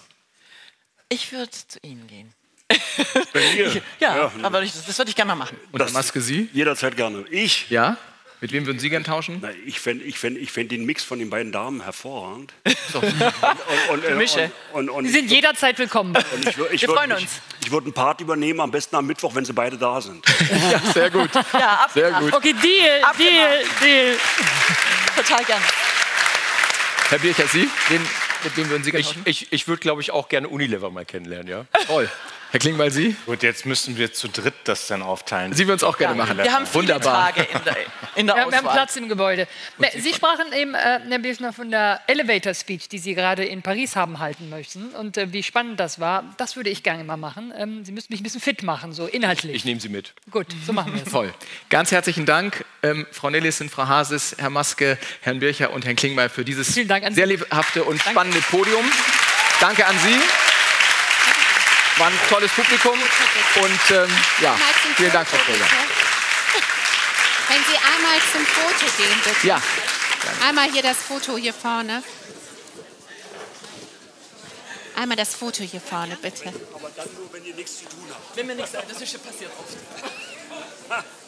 Ich würde zu Ihnen gehen. Bei mir? Ja, Ja. aber ich, das würde ich gerne mal machen. Und Herr Maske, Sie? Jederzeit gerne. Ich? Ja? Mit wem würden Sie gerne tauschen? Na, ich fände ich fänd, ich fänd den Mix von den beiden Damen hervorragend. So. Und, und, und, Mische. Und, und, und Sie sind jederzeit willkommen. und ich, wür- ich Wir würd freuen mich- uns. Ich würde einen Part übernehmen, am besten am Mittwoch, wenn sie beide da sind. Ja, sehr gut. Ja, ab, Sehr gut. Okay, Deal, Abgemacht. Deal, Deal. total gerne. Herr Bircher, Sie? Wen, mit wem würden Sie gerne Ich, tauschen? ich, ich würde, glaube ich, auch gerne Unilever mal kennenlernen. Ja? Toll. Herr Klingbeil, Sie? Gut, jetzt müssen wir zu dritt das dann aufteilen. Sie würden es auch gerne machen. Wir haben viele Wunderbar. Tage in der, in der Ja, wir haben Auswahl. Platz im Gebäude. Ne, Sie sprachen eben, äh, Herr Birchner, von der Elevator Speech, die Sie gerade in Paris haben halten möchten. Und äh, wie spannend das war, das würde ich gerne mal machen. Ähm, Sie müssen mich ein bisschen fit machen, so inhaltlich. Ich nehme Sie mit. Gut, so machen wir es. Toll. Ganz herzlichen Dank, ähm, Frau Nelissen, Frau Hases, Herr Maske, Herrn Bircher und Herrn Klingbeil für dieses Vielen Dank an sehr Sie. lebhafte und spannende Podium. Danke an Sie. War ein tolles Publikum und ähm, ja, Einmal zum vielen Dank, Frau Foto, Kröger. bitte. Wenn Sie einmal zum Foto gehen, bitte. Ja, Einmal hier das Foto hier vorne. Einmal das Foto hier vorne, bitte. Aber dann nur, wenn ihr nichts zu tun habt. Wenn mir nichts, das ist schon passiert oft.